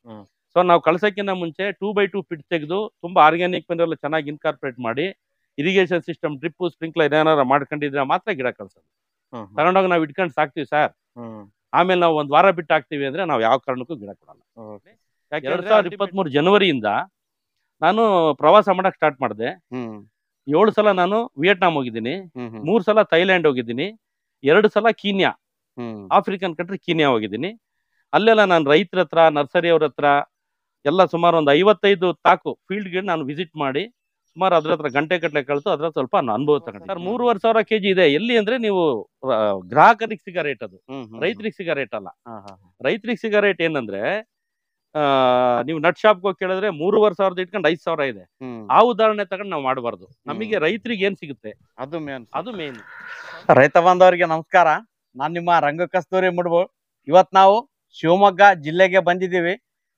So ನಾವು ಕಳ್ಸೋಕ್ಕಿಂತ ಮುಂಚೆ 2x2 pit ತೆಗೆದು ತುಂಬಾ ಆರ್ಗ್ಯಾನಿಕ್ ಮಿನರಲ್ ಚೆನ್ನಾಗಿ ಇನ್ಕಾರ್ಪೊರೇಟ್ ಮಾಡಿ ಇರಿಗೇಷನ್ ಸಿಸ್ಟಮ್ ಡ್ರಿಪ್ ಸ್ಪ್ರಿಂಕ್ಲರ್ ಏನಾರ ಮಾಡ್ಕೊಂಡಿದ್ರೆ ಮಾತ್ರ ಗಿಡ ಕಳ್ಸೋದು. ತಗೊಂಡೋಗಿ ನಾವು ಇಟ್ಕೊಂಡು ಸಾಕ್ತಿವಿ ಸರ್, ಆಮೇಲೆ ನಾವು ಒಂದ್ ವಾರ ಬಿಟ್ಟು ಹಾಕ್ತಿವಿ ಅಂದ್ರೆ ನಾವು ಯಾವ ಕಾರಣಕ್ಕೂ ಗಿಡ ಕೊಡಲ್ಲ. 2023 ಜನವರಿಯಿಂದ ನಾನು ಪ್ರವಾಸ ಮಾಡಕ್ ಸ್ಟಾರ್ಟ್ ಮಾಡಿದೆ. 7 ಸಲ ನಾನು ವಿಯೆಟ್ನಾಂ ಹೋಗಿದ್ದೀನಿ, 3 ಸಲ ಥೈಲ್ಯಾಂಡ್ ಹೋಗಿದ್ದೀನಿ, 2 ಸಲ ಕೀನ್ಯಾ ಆಫ್ರಿಕನ್ ಕಂಟ್ರಿ ಕೀನ್ಯಾ ಹೋಗಿದ್ದೀನಿ. ಅಲ್ಲೆಲ್ಲ ನಾನು ರೈತರ ಹತ್ರ ನರ್ಸರಿ ಅವ್ರ ಹತ್ರ ಎಲ್ಲ ಸುಮಾರು ಒಂದು 55 ತಾಕು ಫೀಲ್ಡ್ಗೆ ನಾನು ವಿಸಿಟ್ ಮಾಡಿ ಸುಮಾರು ಅದ್ರ ಹತ್ರ ಗಂಟೆ ಕಟ್ಲೆ ಕಳ್ತು ಅದ್ರ ಸ್ವಲ್ಪ ಅನುಭವ ತಗೊಂಡೆ ಸರ್. 3,500 ಕೆಜಿ ಇದೆ. ಎಲ್ಲಿ ಅಂದ್ರೆ ನೀವು ಗ್ರಾಹಕರಿಗೆ ಸಿಗೋ ರೇಟ್ ಅದು, ರೈತರಿಗೆ ಸಿಗೋ ರೇಟ್ ಅಲ್ಲ. ರೈತರಿಗೆ ಸಿಗೋ ರೇಟ್ ಏನಂದ್ರೆ ನೀವು ನಟ್ ಶಾಪ್ ಹೋಗಿ ಕೇಳಿದ್ರೆ 3,500 ಇಟ್ಕೊಂಡು 5,000 ಇದೆ. ಆ ಉದಾಹರಣೆ ತಗೊಂಡು ನಾವು ಮಾಡಬಾರ್ದು. ನಮಗೆ ರೈತರಿಗೆ ಏನ್ ಸಿಗುತ್ತೆ ಅದು ಮೇನ್. ರೈತ ಬಾಂಧವರಿಗೆ ನಮಸ್ಕಾರ. ನಾನ್ ನಿಮ್ಮ ರಂಗ ಕಸ್ತೂರಿ ಮುಡ್ಬೋಳ್. ಇವತ್ ನಾವು ಶಿವಮೊಗ್ಗ ಜಿಲ್ಲೆಗೆ ಬಂದಿದ್ದೀವಿ.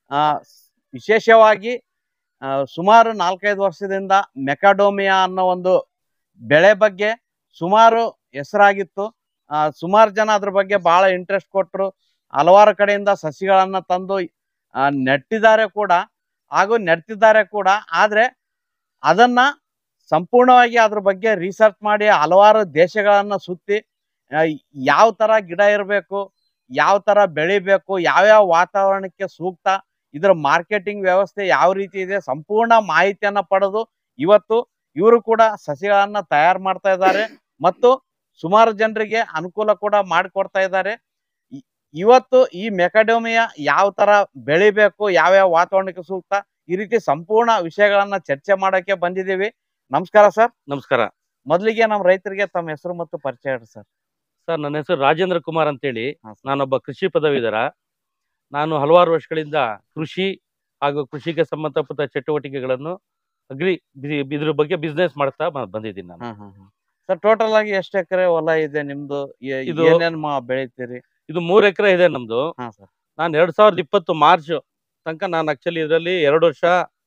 ವಿಶೇಷವಾಗಿ ಸುಮಾರು 4-5 ವರ್ಷದಿಂದ ಮೆಕಾಡೋಮಿಯಾ ಅನ್ನೋ ಒಂದು ಬೆಳೆ ಬಗ್ಗೆ ಸುಮಾರು ಹೆಸರಾಗಿತ್ತು. ಸುಮಾರು ಜನ ಅದ್ರ ಬಗ್ಗೆ ಬಹಳ ಇಂಟ್ರೆಸ್ಟ್ ಕೊಟ್ಟರು. ಹಲವಾರು ಕಡೆಯಿಂದ ಸಸಿಗಳನ್ನ ತಂದು ನೆಟ್ಟಿದ್ದಾರೆ ಕೂಡ ಹಾಗೂ ನೆಡ್ತಿದ್ದಾರೆ ಕೂಡ. ಆದ್ರೆ ಅದನ್ನ ಸಂಪೂರ್ಣವಾಗಿ ಅದ್ರ ಬಗ್ಗೆ ರಿಸರ್ಚ್ ಮಾಡಿ ಹಲವಾರು ದೇಶಗಳನ್ನ ಸುತ್ತಿ ಯಾವ ತರ ಗಿಡ ಇರಬೇಕು, ಯಾವ ತರ ಬೆಳಿಬೇಕು, ಯಾವ್ಯಾವ ವಾತಾವರಣಕ್ಕೆ ಸೂಕ್ತ, ಇದರ ಮಾರ್ಕೆಟಿಂಗ್ ವ್ಯವಸ್ಥೆ ಯಾವ ರೀತಿ ಇದೆ, ಸಂಪೂರ್ಣ ಮಾಹಿತಿಯನ್ನ ಪಡೆದು ಇವತ್ತು ಇವರು ಕೂಡ ಸಸಿಗಳನ್ನ ತಯಾರು ಮಾಡ್ತಾ ಇದ್ದಾರೆ ಮತ್ತು ಸುಮಾರು ಜನರಿಗೆ ಅನುಕೂಲ ಕೂಡ ಮಾಡಿಕೊಡ್ತಾ ಇದ್ದಾರೆ. ಇವತ್ತು ಈ ಮೆಕಾಡೋಮಿಯಾ ಯಾವ ತರ ಬೆಳಿಬೇಕು, ಯಾವ್ಯಾವ ವಾತಾವರಣಕ್ಕೆ ಸೂಕ್ತ, ಈ ರೀತಿ ಸಂಪೂರ್ಣ ವಿಷಯಗಳನ್ನ ಚರ್ಚೆ ಮಾಡಕ್ಕೆ ಬಂದಿದ್ದೀವಿ. ನಮಸ್ಕಾರ ಸರ್. ನಮಸ್ಕಾರ. ಮೊದಲಿಗೆ ನಮ್ಮ ರೈತರಿಗೆ ತಮ್ಮ ಹೆಸರು ಮತ್ತು ಪರಿಚಯ ಹೇಳಿ ಸರ್. ಸರ್, ನನ್ನ ಹೆಸರು ರಾಜೇಂದ್ರ ಕುಮಾರ್ ಅಂತೇಳಿ. ನಾನೊಬ್ಬ ಕೃಷಿ ಪದವೀಧರ. ನಾನು ಹಲವಾರು ವರ್ಷಗಳಿಂದ ಕೃಷಿ ಹಾಗೂ ಕೃಷಿಗೆ ಸಂಬಂಧಪಟ್ಟ ಚಟುವಟಿಕೆಗಳನ್ನು ಇದ್ರ ಬಗ್ಗೆ ಬಿಸ್ನೆಸ್ ಮಾಡ್ತಾ ಬಂದಿದ್ದೀನಿ ನಾನು. ಸರ್, ಟೋಟಲ್ ಆಗಿ ಎಷ್ಟು ಎಕರೆ ಹೊಲ ಇದೆ ನಿಮ್ದು? ಇದು ಏನೇನ್ ಬೆಳಿತೀರಿ? ಇದು 3 ಎಕರೆ ಇದೆ ನಮ್ದು. ನಾನು 2020 ಮಾರ್ಚ್ ತನಕ ನಾನು ಆಕ್ಚುಲಿ ಇದರಲ್ಲಿ 2 ವರ್ಷ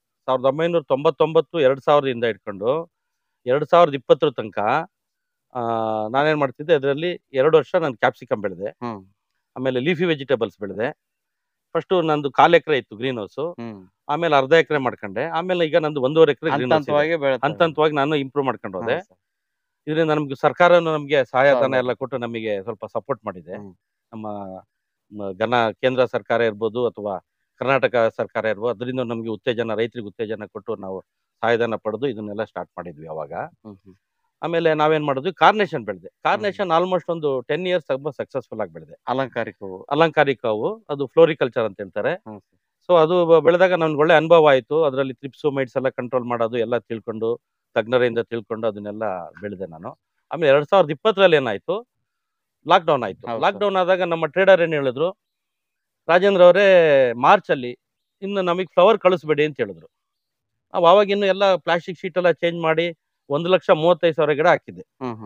1999 2000 ಇಟ್ಕೊಂಡು 2020 ತನಕ ನಾನೇನ್ ಮಾಡ್ತಿದ್ದೆ, ಇದರಲ್ಲಿ 2 ವರ್ಷ ನಾನು ಕ್ಯಾಪ್ಸಿಕಮ್ ಬೆಳೆದೆ, ಆಮೇಲೆ ಲೀಫಿ ವೆಜಿಟೇಬಲ್ಸ್ ಬೆಳೆದೆ. ಫಸ್ಟ್ ನಂದು 1/4 ಎಕರೆ ಇತ್ತು ಗ್ರೀನ್ ಹೌಸ್, ಆಮೇಲೆ ಅರ್ಧ ಎಕರೆ ಮಾಡ್ಕೊಂಡೆ, ಆಮೇಲೆ ಈಗ ನಂದು 1.5 ಎಕರೆ ಗ್ರೀನ್ ಹೌಸ್ ಹಂತವಾಗಿ ನಾನು ಇಂಪ್ರೂವ್ ಮಾಡ್ಕೊಂಡು ಹೋದೆ. ಇದರಿಂದ ನಮ್ಗೆ ಸರ್ಕಾರ ನಮ್ಗೆ ಸಹಾಯಧನ ಎಲ್ಲ ಕೊಟ್ಟು ನಮಗೆ ಸ್ವಲ್ಪ ಸಪೋರ್ಟ್ ಮಾಡಿದೆ. ನಮ್ಮ ಕೇಂದ್ರ ಸರ್ಕಾರ ಇರ್ಬೋದು ಅಥವಾ ಕರ್ನಾಟಕ ಸರ್ಕಾರ ಇರ್ಬೋದು, ಅದರಿಂದ ನಮ್ಗೆ ಉತ್ತೇಜನ, ರೈತರಿಗೆ ಉತ್ತೇಜನ ಕೊಟ್ಟು ನಾವು ಸಹಾಯಧನ ಪಡೆದು ಇದನ್ನೆಲ್ಲ ಸ್ಟಾರ್ಟ್ ಮಾಡಿದ್ವಿ ಅವಾಗ. ಆಮೇಲೆ ನಾವೇನ್ ಮಾಡಿದ್ವಿ, ಕಾರ್ನೇಷನ್ ಬೆಳೆದೆ. ಕಾರ್ನೇಷನ್ ಆಲ್ಮೋಸ್ಟ್ ಒಂದು 10 ಇಯರ್ಸ್ ಸಕ್ಸಸ್ಫುಲ್ ಆಗಿ ಬೆಳೆದೆ. ಅಲಂಕಾರಿಕ ಹೂವು, ಅದು ಫ್ಲೋರಿಕಲ್ಚರ್ ಅಂತ ಹೇಳ್ತಾರೆ. ಸೊ ಅದು ಬೆಳೆದಾಗ ನನ್ಗೆ ಒಳ್ಳೆ ಅನುಭವ ಆಯ್ತು. ಅದರಲ್ಲಿ ಟ್ರಿಪ್ಸು ಮೈಟ್ಸ್ ಎಲ್ಲ ಕಂಟ್ರೋಲ್ ಮಾಡೋದು ಎಲ್ಲ ತಿಳ್ಕೊಂಡು, ತಜ್ಞರಿಂದ ತಿಳ್ಕೊಂಡು ಅದನ್ನೆಲ್ಲ ಬೆಳೆದೆ ನಾನು. ಆಮೇಲೆ 2020 ಏನಾಯ್ತು, ಲಾಕ್ಡೌನ್ ಆಯ್ತು. ಲಾಕ್ಡೌನ್ ಆದಾಗ ನಮ್ಮ ಟ್ರೇಡರ್ ಏನ್ ಹೇಳಿದ್ರು, ರಾಜೇಂದ್ರ ಅವರೇ ಮಾರ್ಚ್ ಅಲ್ಲಿ ಇನ್ನು ನಮಗೆ ಫ್ಲವರ್ ಕಳಿಸ್ಬೇಡಿ ಅಂತ ಹೇಳಿದ್ರು. ನಾವು ಅವಾಗ ಇನ್ನು ಎಲ್ಲ ಪ್ಲಾಸ್ಟಿಕ್ ಶೀಟ್ ಎಲ್ಲ ಚೇಂಜ್ ಮಾಡಿ 1,35,000 ಗಿಡ ಹಾಕಿದ್ದೆ.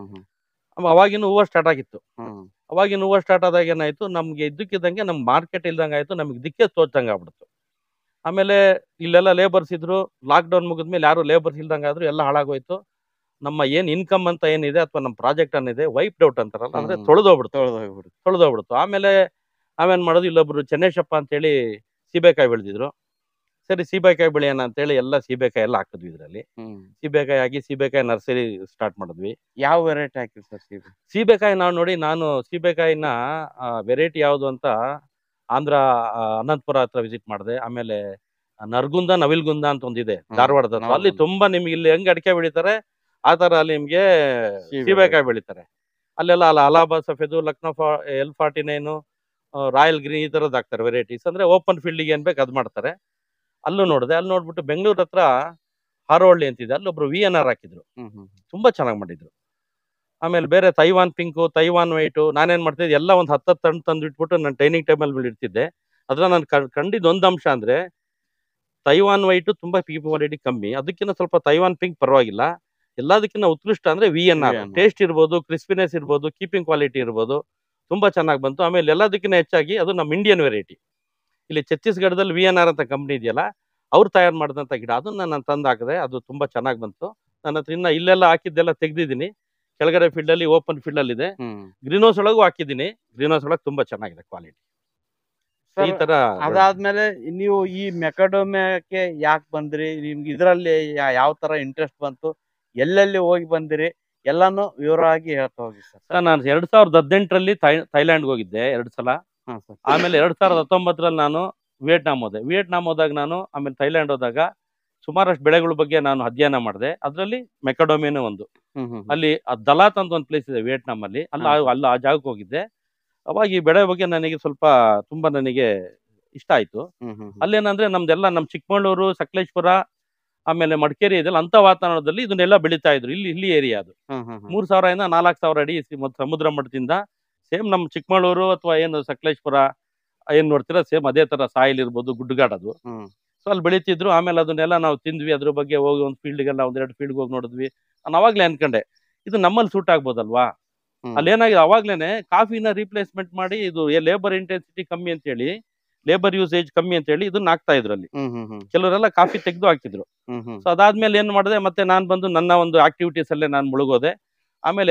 ಅವಾಗಿನ್ನು ಹೂವು ಸ್ಟಾರ್ಟ್ ಆಗಿತ್ತು. ಅವಾಗಿನ ಹೂವು ಸ್ಟಾರ್ಟ್ ಆದಾಗ ಏನಾಯ್ತು, ನಮ್ಗೆ ಇದ್ದಕ್ಕಿದ್ದಂಗೆ ನಮ್ ಮಾರ್ಕೆಟ್ ಇಲ್ದಂಗೆ ಆಯ್ತು, ನಮ್ಗೆ ದಿಕ್ಕೆ ತೋಚಂಗೆ ಆಗ್ಬಿಡ್ತು. ಆಮೇಲೆ ಇಲ್ಲೆಲ್ಲ ಲೇಬರ್ಸ್ ಇದ್ರು. ಲಾಕ್ಡೌನ್ ಮುಗಿದ್ಮೇಲೆ ಯಾರು ಲೇಬರ್ಸ್ ಇಲ್ದಂಗೆ ಆದ್ರು, ಎಲ್ಲ ಹಾಳಾಗೋಯ್ತು. ನಮ್ಮ ಏನ್ ಇನ್ಕಮ್ ಅಂತ ಏನಿದೆ ಅಥವಾ ನಮ್ಮ ಪ್ರಾಜೆಕ್ಟ್ ಅನ್ನಿದೆ ವೈಪ್ಡ್ ಔಟ್ ಅಂತಾರಲ್ಲ, ಅಂದ್ರೆ ತೊಳೆದೋಗ್ಬಿಡ್ತು. ಆಮೇಲೆ ನಾವೇನ್ ಮಾಡೋದು, ಇಲ್ಲೊಬ್ರು ಚೆನ್ನೇಶಪ್ಪ ಅಂತೇಳಿ ಸೀಬೆಕಾಯಿ ಬೆಳೆದಿದ್ರು. ಸರಿ, ಸೀಬೆಕಾಯಿ ಬೆಳೆಯೋಣ ಅಂತೇಳಿ ಎಲ್ಲ ಸೀಬೆಕಾಯಿ ಎಲ್ಲ ಹಾಕಿದ್ವಿ. ಇದರಲ್ಲಿ ಸೀಬೆಕಾಯಿ ಹಾಕಿ ಸೀಬೆಕಾಯಿ ನರ್ಸರಿ ಸ್ಟಾರ್ಟ್ ಮಾಡಿದ್ವಿ. ಯಾವ ವೆರೈಟಿ ಹಾಕಿ ಸರ್ ಸೀಬೆಕಾಯಿ? ನಾನು ಸೀಬೆಕಾಯಿನ ವೆರೈಟಿ ಯಾವುದು ಅಂತ ಆಂಧ್ರ ಅನಂತಪುರ ಹತ್ರ ವಿಸಿಟ್ ಮಾಡಿದೆ. ಆಮೇಲೆ ನರ್ಗುಂದ ನವಿಲ್ಗುಂದ ಅಂತ ಒಂದಿದೆ ಧಾರವಾಡದ, ಅಲ್ಲಿ ತುಂಬಾ ನಿಮ್ಗೆ ಇಲ್ಲಿ ಹೆಂಗ್ ಅಡಿಕೆ ಬೆಳಿತಾರೆ ಆ ತರ ಅಲ್ಲಿ ನಿಮ್ಗೆ ಸೀಬೆಕಾಯಿ ಬೆಳಿತಾರೆ. ಅಲ್ಲೆಲ್ಲ Allahabad Safeda, Lucknow L49, royal green ಈ ತರದ್ ಹಾಕ್ತಾರೆ ವೆರೈಟೀಸ್. ಅಂದ್ರೆ ಓಪನ್ ಫೀಲ್ಡ್ಗೆ ಏನ್ ಬೇಕು ಅದ್ ಮಾಡ್ತಾರೆ. ಅಲ್ಲೂ ನೋಡಿದೆ. ಅಲ್ಲಿ ನೋಡ್ಬಿಟ್ಟು ಬೆಂಗಳೂರು ಹತ್ರ ಹಾರೋಹಳ್ಳಿ ಅಂತಿದೆ, ಅಲ್ಲೊಬ್ರು VNR ಹಾಕಿದ್ರು, ತುಂಬಾ ಚೆನ್ನಾಗಿ ಮಾಡಿದ್ರು. ಆಮೇಲೆ ಬೇರೆ ತೈವಾನ್ ಪಿಂಕು, ತೈವಾನ್ ವೈಟು. ನಾನೇನ್ ಮಾಡ್ತಿದ್ದೆ, ಎಲ್ಲ ಒಂದು 10 ಟನ್ ತಂದು ಇಟ್ಬಿಟ್ಟು ನಾನು ಡೈನಿಂಗ್ ಟೇಬಲ್ ಇಡ್ತಿದ್ದೆ. ಅದ್ರ ನಾನು ಕಂಡಿದ್ದು ಒಂದು ಅಂಶ ಅಂದ್ರೆ, ತೈವಾನ್ ವೈಟು ತುಂಬಾ PPMD ಕಮ್ಮಿ, ಅದಕ್ಕಿಂತ ಸ್ವಲ್ಪ ತೈವಾನ್ ಪಿಂಕ್ ಪರವಾಗಿಲ್ಲ. ಎಲ್ಲದಕ್ಕಿಂತ ಉತ್ಕೃಷ್ಟ ಅಂದ್ರೆ VNR. ಟೇಸ್ಟ್ ಇರ್ಬೋದು, ಕ್ರಿಸ್ಪಿನೆಸ್ ಇರ್ಬೋದು, ಕೀಪಿಂಗ್ ಕ್ವಾಲಿಟಿ ಇರ್ಬೋದು, ತುಂಬಾ ಚೆನ್ನಾಗಿ ಬಂತು. ಆಮೇಲೆ ಎಲ್ಲದಕ್ಕಿಂತ ಹೆಚ್ಚಾಗಿ ಅದು ನಮ್ಮ ಇಂಡಿಯನ್ ವೆರೈಟಿ. ಇಲ್ಲಿ ಛತ್ತೀಸ್ಗಢದಲ್ಲಿ VNR ಅಂತ ಕಂಪ್ನಿ ಇದೆಯಲ್ಲ, ಅವ್ರು ತಯಾರು ಮಾಡಿದಂತ ಗಿಡ, ಅದನ್ನ ನಾನು ತಂದು ಹಾಕಿದೆ. ಅದು ತುಂಬಾ ಚೆನ್ನಾಗಿ ಬಂತು. ನನ್ನ ಹತ್ರ ಇನ್ನ ಇಲ್ಲೆಲ್ಲ ಹಾಕಿದ್ದೆಲ್ಲ ತೆಗ್ದಿದ್ದೀನಿ. ಕೆಳಗಡೆ ಫೀಲ್ಡ್ ಅಲ್ಲಿ, ಓಪನ್ ಫೀಲ್ಡ್ ಅಲ್ಲಿ ಇದೆ. ಗ್ರೀನ್ ಹೌಸ್ ಒಳಗೂ ಹಾಕಿದ್ದೀನಿ. ಗ್ರೀನ್ ಹೌಸ್ ಒಳಗೆ ತುಂಬಾ ಚೆನ್ನಾಗಿದೆ ಕ್ವಾಲಿಟಿ. ಈ ತರ ಅದಾದ್ಮೇಲೆ ನೀವು ಈ ಮೆಕಾಡೋಮಿಯಾಕ್ಕೆ ಯಾಕೆ ಬಂದ್ರಿ, ನಿಮ್ಗೆ ಇದರಲ್ಲಿ ಯಾವ ತರ ಇಂಟ್ರೆಸ್ಟ್ ಬಂತು, ಎಲ್ಲೆಲ್ಲಿ ಹೋಗಿ ಬಂದಿರಿ ಎಲ್ಲಾನು ವಿವರವಾಗಿ ಹೇಳ್ತಾ ಹೋಗಿ ಸರ್. ಸರ್ ನಾನು 2018ರಲ್ಲಿ ಥೈಲ್ಯಾಂಡ್ಗೆ ಹೋಗಿದ್ದೆ 2 ಸಲ. ಆಮೇಲೆ 2019ರಲ್ಲಿ ನಾನು ವಿಯೆಟ್ನಾಂ ಹೋದಾಗ ನಾನು ಆಮೇಲೆ ಥೈಲ್ಯಾಂಡ್ ಹೋದಾಗ ಸುಮಾರಷ್ಟು ಬೆಳೆಗಳ ಬಗ್ಗೆ ನಾನು ಅಧ್ಯಯನ ಮಾಡಿದೆ. ಅದರಲ್ಲಿ ಮೆಕಾಡೋಮಿಯಾನು ಒಂದು. ಅಲ್ಲಿ ದಲಾತ್ ಅಂತ ಒಂದು ಪ್ಲೇಸ್ ಇದೆ ವಿಯೆಟ್ನಾಂ ಅಲ್ಲಿ, ಅಲ್ಲಿ ಆ ಜಾಗಕ್ಕೆ ಹೋಗಿದ್ದೆ. ಅವಾಗ ಈ ಬೆಳೆ ಬಗ್ಗೆ ನನಗೆ ಸ್ವಲ್ಪ ತುಂಬಾ ನನಗೆ ಇಷ್ಟ ಆಯ್ತು. ಅಲ್ಲೇನಂದ್ರೆ ನಮ್ದೆಲ್ಲ ನಮ್ಮ ಚಿಕ್ಕಮಗಳೂರು, ಸಕಲೇಶ್ಪುರ, ಆಮೇಲೆ ಮಡಿಕೇರಿ ಇದೆಲ್ಲ ಅಂತ ವಾತಾವರಣದಲ್ಲಿ ಇದನ್ನೆಲ್ಲ ಬೆಳೀತಾ ಇದ್ರು. ಇಲ್ಲಿ ಏರಿಯಾ ಅದು 3000 ಇಂದ 4000 ಅಡಿ ಸಮುದ್ರ ಮಟ್ಟದಿಂದ ಸೇಮ್ ನಮ್ಮ ಚಿಕ್ಕಮಗಳೂರು ಅಥವಾ ಏನು ಸಕಲೇಶ್ಪುರ ಏನ್ ನೋಡ್ತೀರಾ ಸೇಮ್ ಅದೇ ತರ ಸಾಯಿಲ್ ಇರ್ಬೋದು, ಗುಡ್ಡಗಾಡೋದು. ಸೊ ಅಲ್ಲಿ ಬೆಳೀತಿದ್ರು. ಆಮೇಲೆ ಅದನ್ನೆಲ್ಲ ನಾವು ತಿಂದ್ವಿ. ಅದ್ರ ಬಗ್ಗೆ ಹೋಗಿ ಒಂದು ಫೀಲ್ಡ್ಗೆಲ್ಲ 1-2 ಫೀಲ್ಡ್ಗೆ ಹೋಗಿ ನೋಡಿದ್ವಿ. ನಾನು ಅವಾಗ್ಲೇ ಅನ್ಕೊಂಡೆ ಇದು ನಮ್ಮಲ್ಲಿ ಸೂಟ್ ಆಗ್ಬೋದಲ್ವಾ. ಅಲ್ಲಿ ಏನಾಗಿದೆ ಅವಾಗ್ಲೇನೆ ಕಾಫಿನ ರೀಪ್ಲೇಸ್ಮೆಂಟ್ ಮಾಡಿ ಇದು ಲೇಬರ್ ಇಂಟೆನ್ಸಿಟಿ ಕಮ್ಮಿ ಅಂತ ಹೇಳಿ, ಲೇಬರ್ ಯೂಸೇಜ್ ಕಮ್ಮಿ ಅಂತ ಹೇಳಿ ಇದನ್ನ ಹಾಕ್ತಾ ಇದ್ರು ಅಲ್ಲಿ. ಕೆಲವರೆಲ್ಲ ಕಾಫಿ ತೆಗೆದು ಹಾಕಿದ್ರು. ಸೊ ಅದಾದ್ಮೇಲೆ ಏನ್ ಮಾಡಿದೆ, ಮತ್ತೆ ನಾನ್ ಬಂದು ನನ್ನ ಒಂದು ಆಕ್ಟಿವಿಟೀಸ್ ಅಲ್ಲೇ ನಾನು ಮುಳುಗೋದೆ. ಆಮೇಲೆ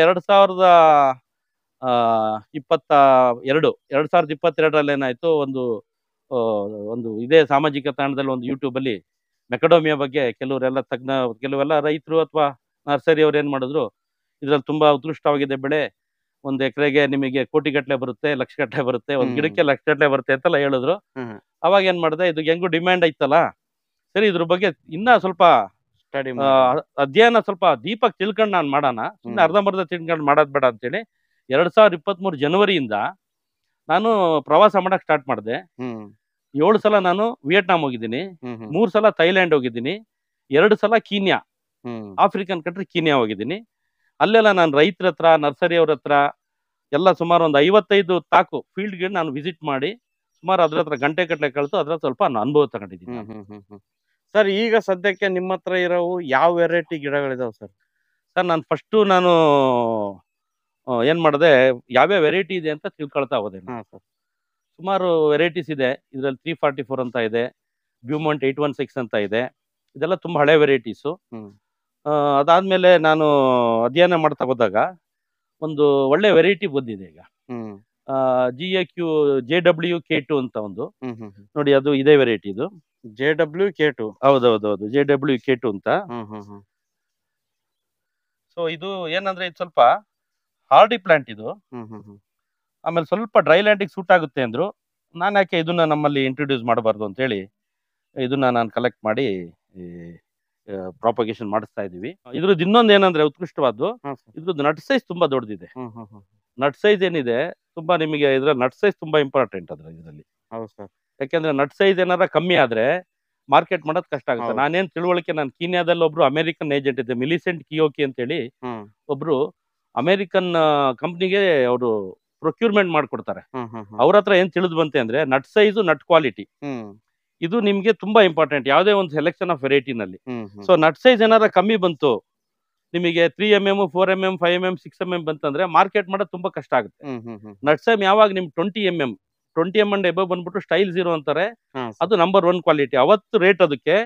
2022ರಲ್ಲಿ ಏನಾಯ್ತು, ಒಂದು ಇದೇ ಸಾಮಾಜಿಕ ತಾಣದಲ್ಲಿ ಒಂದು ಯೂಟ್ಯೂಬ್ ಅಲ್ಲಿ ಮೆಕಡೋಮಿಯಾ ಬಗ್ಗೆ ಕೆಲವೆಲ್ಲ ರೈತರು ಅಥವಾ ನರ್ಸರಿ ಅವ್ರು ಏನ್ ಮಾಡಿದ್ರು, ಇದ್ರಲ್ಲಿ ತುಂಬಾ ಉತ್ಕೃಷ್ಟವಾಗಿದೆ ಬೆಳೆ, 1 ಎಕರೆಗೆ ನಿಮಗೆ ಕೋಟಿಗಟ್ಟಲೆ ಬರುತ್ತೆ, ಲಕ್ಷಗಟ್ಟಲೆ ಬರುತ್ತೆ, ಒಂದು ಗಿಡಕ್ಕೆ ಲಕ್ಷಗಟ್ಟಲೆ ಬರುತ್ತೆ ಅಂತೆಲ್ಲ ಹೇಳಿದ್ರು. ಅವಾಗ ಏನ್ ಮಾಡಿದೆ, ಇದು ಹೆಂಗು ಡಿಮ್ಯಾಂಡ್ ಐತಲ್ಲ, ಸರಿ ಇದ್ರ ಬಗ್ಗೆ ಇನ್ನ ಸ್ವಲ್ಪ ಅಧ್ಯಯನ ಸ್ವಲ್ಪ ದೀಪಕ್ ತಿಳ್ಕೊಂಡು ನಾನು ಮಾಡೋಣ, ಸುಮ್ಮನೆ ಅರ್ಧಂಬರ್ಧ ತಿಳ್ಕೊಂಡು ಮಾಡೋದ್ ಬೇಡ ಅಂತೇಳಿ 2023 ಜನವರಿಯಿಂದ ನಾನು ಪ್ರವಾಸ ಮಾಡಕ್ ಸ್ಟಾರ್ಟ್ ಮಾಡಿದೆ. 7 ಸಲ ನಾನು ವಿಯೆಟ್ನಾಂ ಹೋಗಿದ್ದೀನಿ, 3 ಸಲ ಥೈಲ್ಯಾಂಡ್ ಹೋಗಿದ್ದೀನಿ, 2 ಸಲ ಕೀನ್ಯಾ, ಆಫ್ರಿಕನ್ ಕಂಟ್ರಿ ಕೀನ್ಯಾ ಹೋಗಿದ್ದೀನಿ. ಅಲ್ಲೆಲ್ಲ ನಾನು ರೈತರ ಹತ್ರ, ನರ್ಸರಿ ಅವ್ರ ಹತ್ರ ಎಲ್ಲ ಸುಮಾರು ಒಂದು 55 ತಾಕು ಫೀಲ್ಡ್ಗೆ ನಾನು ವಿಸಿಟ್ ಮಾಡಿ ಸುಮಾರು ಅದ್ರ ಹತ್ರ ಗಂಟೆ ಕಟ್ಲೆ ಕಳ್ತು ಅದ್ರ ಸ್ವಲ್ಪ ಅನುಭವ ತಗೊಂಡಿದ್ದೀನಿ. ಸರ್ ಈಗ ಸದ್ಯಕ್ಕೆ ನಿಮ್ಮ ಹತ್ರ ಇರೋವು ಯಾವ ವೆರೈಟಿ ಗಿಡಗಳಿದಾವೆ ಸರ್? ಸರ್ ನಾನು ಏನ್ ಮಾಡಿದೆ, ಯಾವ್ಯಾವ ವೆರೈಟಿ ಇದೆ ಅಂತ ತಿಳ್ಕೊಳ್ತಾ ಹೋದೆ. ಸುಮಾರು ವೆರೈಟೀಸ್ ಇದೆ ಇದ್ರಲ್ಲಿ. 344 ಅಂತ ಇದೆ, ಬ್ಯೂಮಂಟ್ 816 ಅಂತ ಇದೆ. ಇದೆಲ್ಲ ತುಂಬಾ ಹಳೆ ವೆರೈಟೀಸು. ಅದಾದ್ಮೇಲೆ ನಾನು ಅಧ್ಯಯನ ಮಾಡ್ತಾ ಹೋದಾಗ ಒಂದು ಒಳ್ಳೆ ವೆರೈಟಿ ಬಂದಿದೆ ಈಗ, JWK2 ಅಂತ ಒಂದು. ನೋಡಿ ಅದು ಇದೇ ವೆರೈಟಿ, ಇದು JWK2. ಹೌದೌದೌದು, JWK2 ಅಂತ. ಸೊ ಇದು ಏನಂದ್ರೆ ಇದು ಸ್ವಲ್ಪ ಹಾರ್ಡಿ ಪ್ಲಾಂಟ್ ಇದು. ಆಮೇಲೆ ಸ್ವಲ್ಪ ಡ್ರೈ ಲ್ಯಾಂಡಿಗೆ ಸೂಟ್ ಆಗುತ್ತೆ ಅಂದ್ರು. ನಾನು ಯಾಕೆ ಇದನ್ನ ನಮ್ಮಲ್ಲಿ ಇಂಟ್ರೊಡ್ಯೂಸ್ ಮಾಡಬಾರ್ದು ಅಂತ ಹೇಳಿ ಇದನ್ನ ನಾನು ಕಲೆಕ್ಟ್ ಮಾಡಿ ಪ್ರಾಪಗೇಷನ್ ಮಾಡಿಸ್ತಾ ಇದೀವಿ. ಇದ್ರದ್ದು ಇನ್ನೊಂದು ಏನಂದ್ರೆ ಉತ್ಕೃಷ್ಟವಾದ್ದು, ಇದ್ರದ್ದು ನಟ್ ಸೈಜ್ ತುಂಬಾ ದೊಡ್ಡದಿದೆ. ನಟ್ ಸೈಜ್ ಏನಿದೆ ತುಂಬಾ, ನಿಮಗೆ ಇದ್ರಲ್ಲಿ ನಟ್ ಸೈಜ್ ತುಂಬಾ ಇಂಪಾರ್ಟೆಂಟ್ ಇದರಲ್ಲಿ. ಯಾಕೆಂದ್ರೆ ನಟ್ ಸೈಜ್ ಏನಾರ ಕಮ್ಮಿ ಆದ್ರೆ ಮಾರ್ಕೆಟ್ ಮಾಡೋದು ಕಷ್ಟ ಆಗುತ್ತೆ. ನಾನೇನ್ ತಿಳುವಳಿಕೆ, ನಾನು ಕೀನ್ಯಾದಲ್ಲಿ ಒಬ್ರು ಅಮೆರಿಕನ್ ಏಜೆಂಟ್ ಇದೆ, ಮಿಲಿಸೆಂಟ್ ಕಿಯೋಕಿ ಅಂತ ಹೇಳಿ ಒಬ್ರು ಅಮೆರಿಕನ್ ಕಂಪ್ನಿಗೆ ಅವರು ಪ್ರೊಕ್ಯೂರ್ಮೆಂಟ್ ಮಾಡ್ಕೊಡ್ತಾರೆ. ಅವ್ರ ಹತ್ರ ಏನ್ ತಿಳಿದು ಬಂತೆ ಅಂದ್ರೆ ನಟ್ ಸೈಜು, ನಟ್ ಕ್ವಾಲಿಟಿ ಇದು ನಿಮ್ಗೆ ತುಂಬಾ ಇಂಪಾರ್ಟೆಂಟ್ ಯಾವುದೇ ಒಂದು ಸೆಲೆಕ್ಷನ್ ಆಫ್ ವೆರೈಟಿನಲ್ಲಿ. ಸೊ ನಟ್ ಸೈಜ್ ಏನಾರ ಕಮ್ಮಿ ಬಂತು ನಿಮಗೆ, 3mm, 4mm, 5mm, 6mm ಬಂತಂದ್ರೆ ಮಾರ್ಕೆಟ್ ಮಾಡೋದು ತುಂಬಾ ಕಷ್ಟ ಆಗುತ್ತೆ. ನಟ್ ಸೈಜ್ ಯಾವಾಗ ನಿಮ್ 20mm ಅಂಡ್ ಎಬೋ ಬಂದ್ಬಿಟ್ಟು ಸ್ಟೈಲ್ 0 ಅಂತಾರೆ, ಅದು ನಂಬರ್ 1 ಕ್ವಾಲಿಟಿ. ಅವತ್ತು ರೇಟ್ ಅದಕ್ಕೆ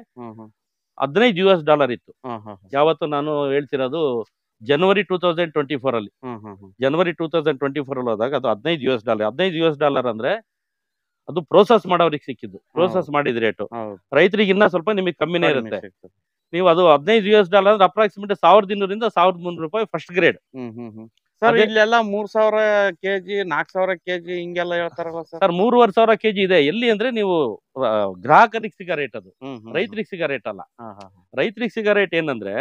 $15 ಇತ್ತು. ಯಾವತ್ತು ನಾನು ಹೇಳ್ತಿರೋದು ಜನವರಿ 2024 ಅಲ್ಲಿ. ಜನವರಿ 2024 ಅಲ್ಲಿ ಹೋದಾಗ ಅದು $15. $15 ಅಂದ್ರೆ ಅದು ಪ್ರೋಸೆಸ್ ಮಾಡೋರಿಗೆ ಸಿಕ್ಕಿದ್ದು. ಪ್ರೋಸೆಸ್ ಮಾಡಿದ ರೇಟು ರೈತರಿಗೆ ಇನ್ನ ಸ್ವಲ್ಪ ನಿಮಗೆ ಕಮ್ಮಿನೇ ಇರುತ್ತೆ. ನೀವು ಅದು $15 ಅಂದ್ರೆ ಅಪ್ರಾಕ್ಸಿಮೇಟ್ $1200 ಫಸ್ಟ್ ಗ್ರೇಡ್. ಸರ್ ಇಲ್ಲೆಲ್ಲ 3000 ಕೆಜಿ, 4000 ಕೆಜಿ ಹಿಂಗೆಲ್ಲ ಹೇಳ್ತಾರಲ್ಲ ಸರ್? 3500 ಕೆಜಿ ಇದೆ. ಎಲ್ಲಿ ಅಂದ್ರೆ ನೀವು ಗ್ರಾಹಕರಿಗೆ ಸಿಗೋ ರೇಟ್ ಅದು, ರೈತರಿಗೆ ಸಿಗೋ ರೇಟ್ ಅಲ್ಲ. ರೈತರಿಗೆ ಸಿಗೋ ರೇಟ್ ಏನಂದ್ರೆ,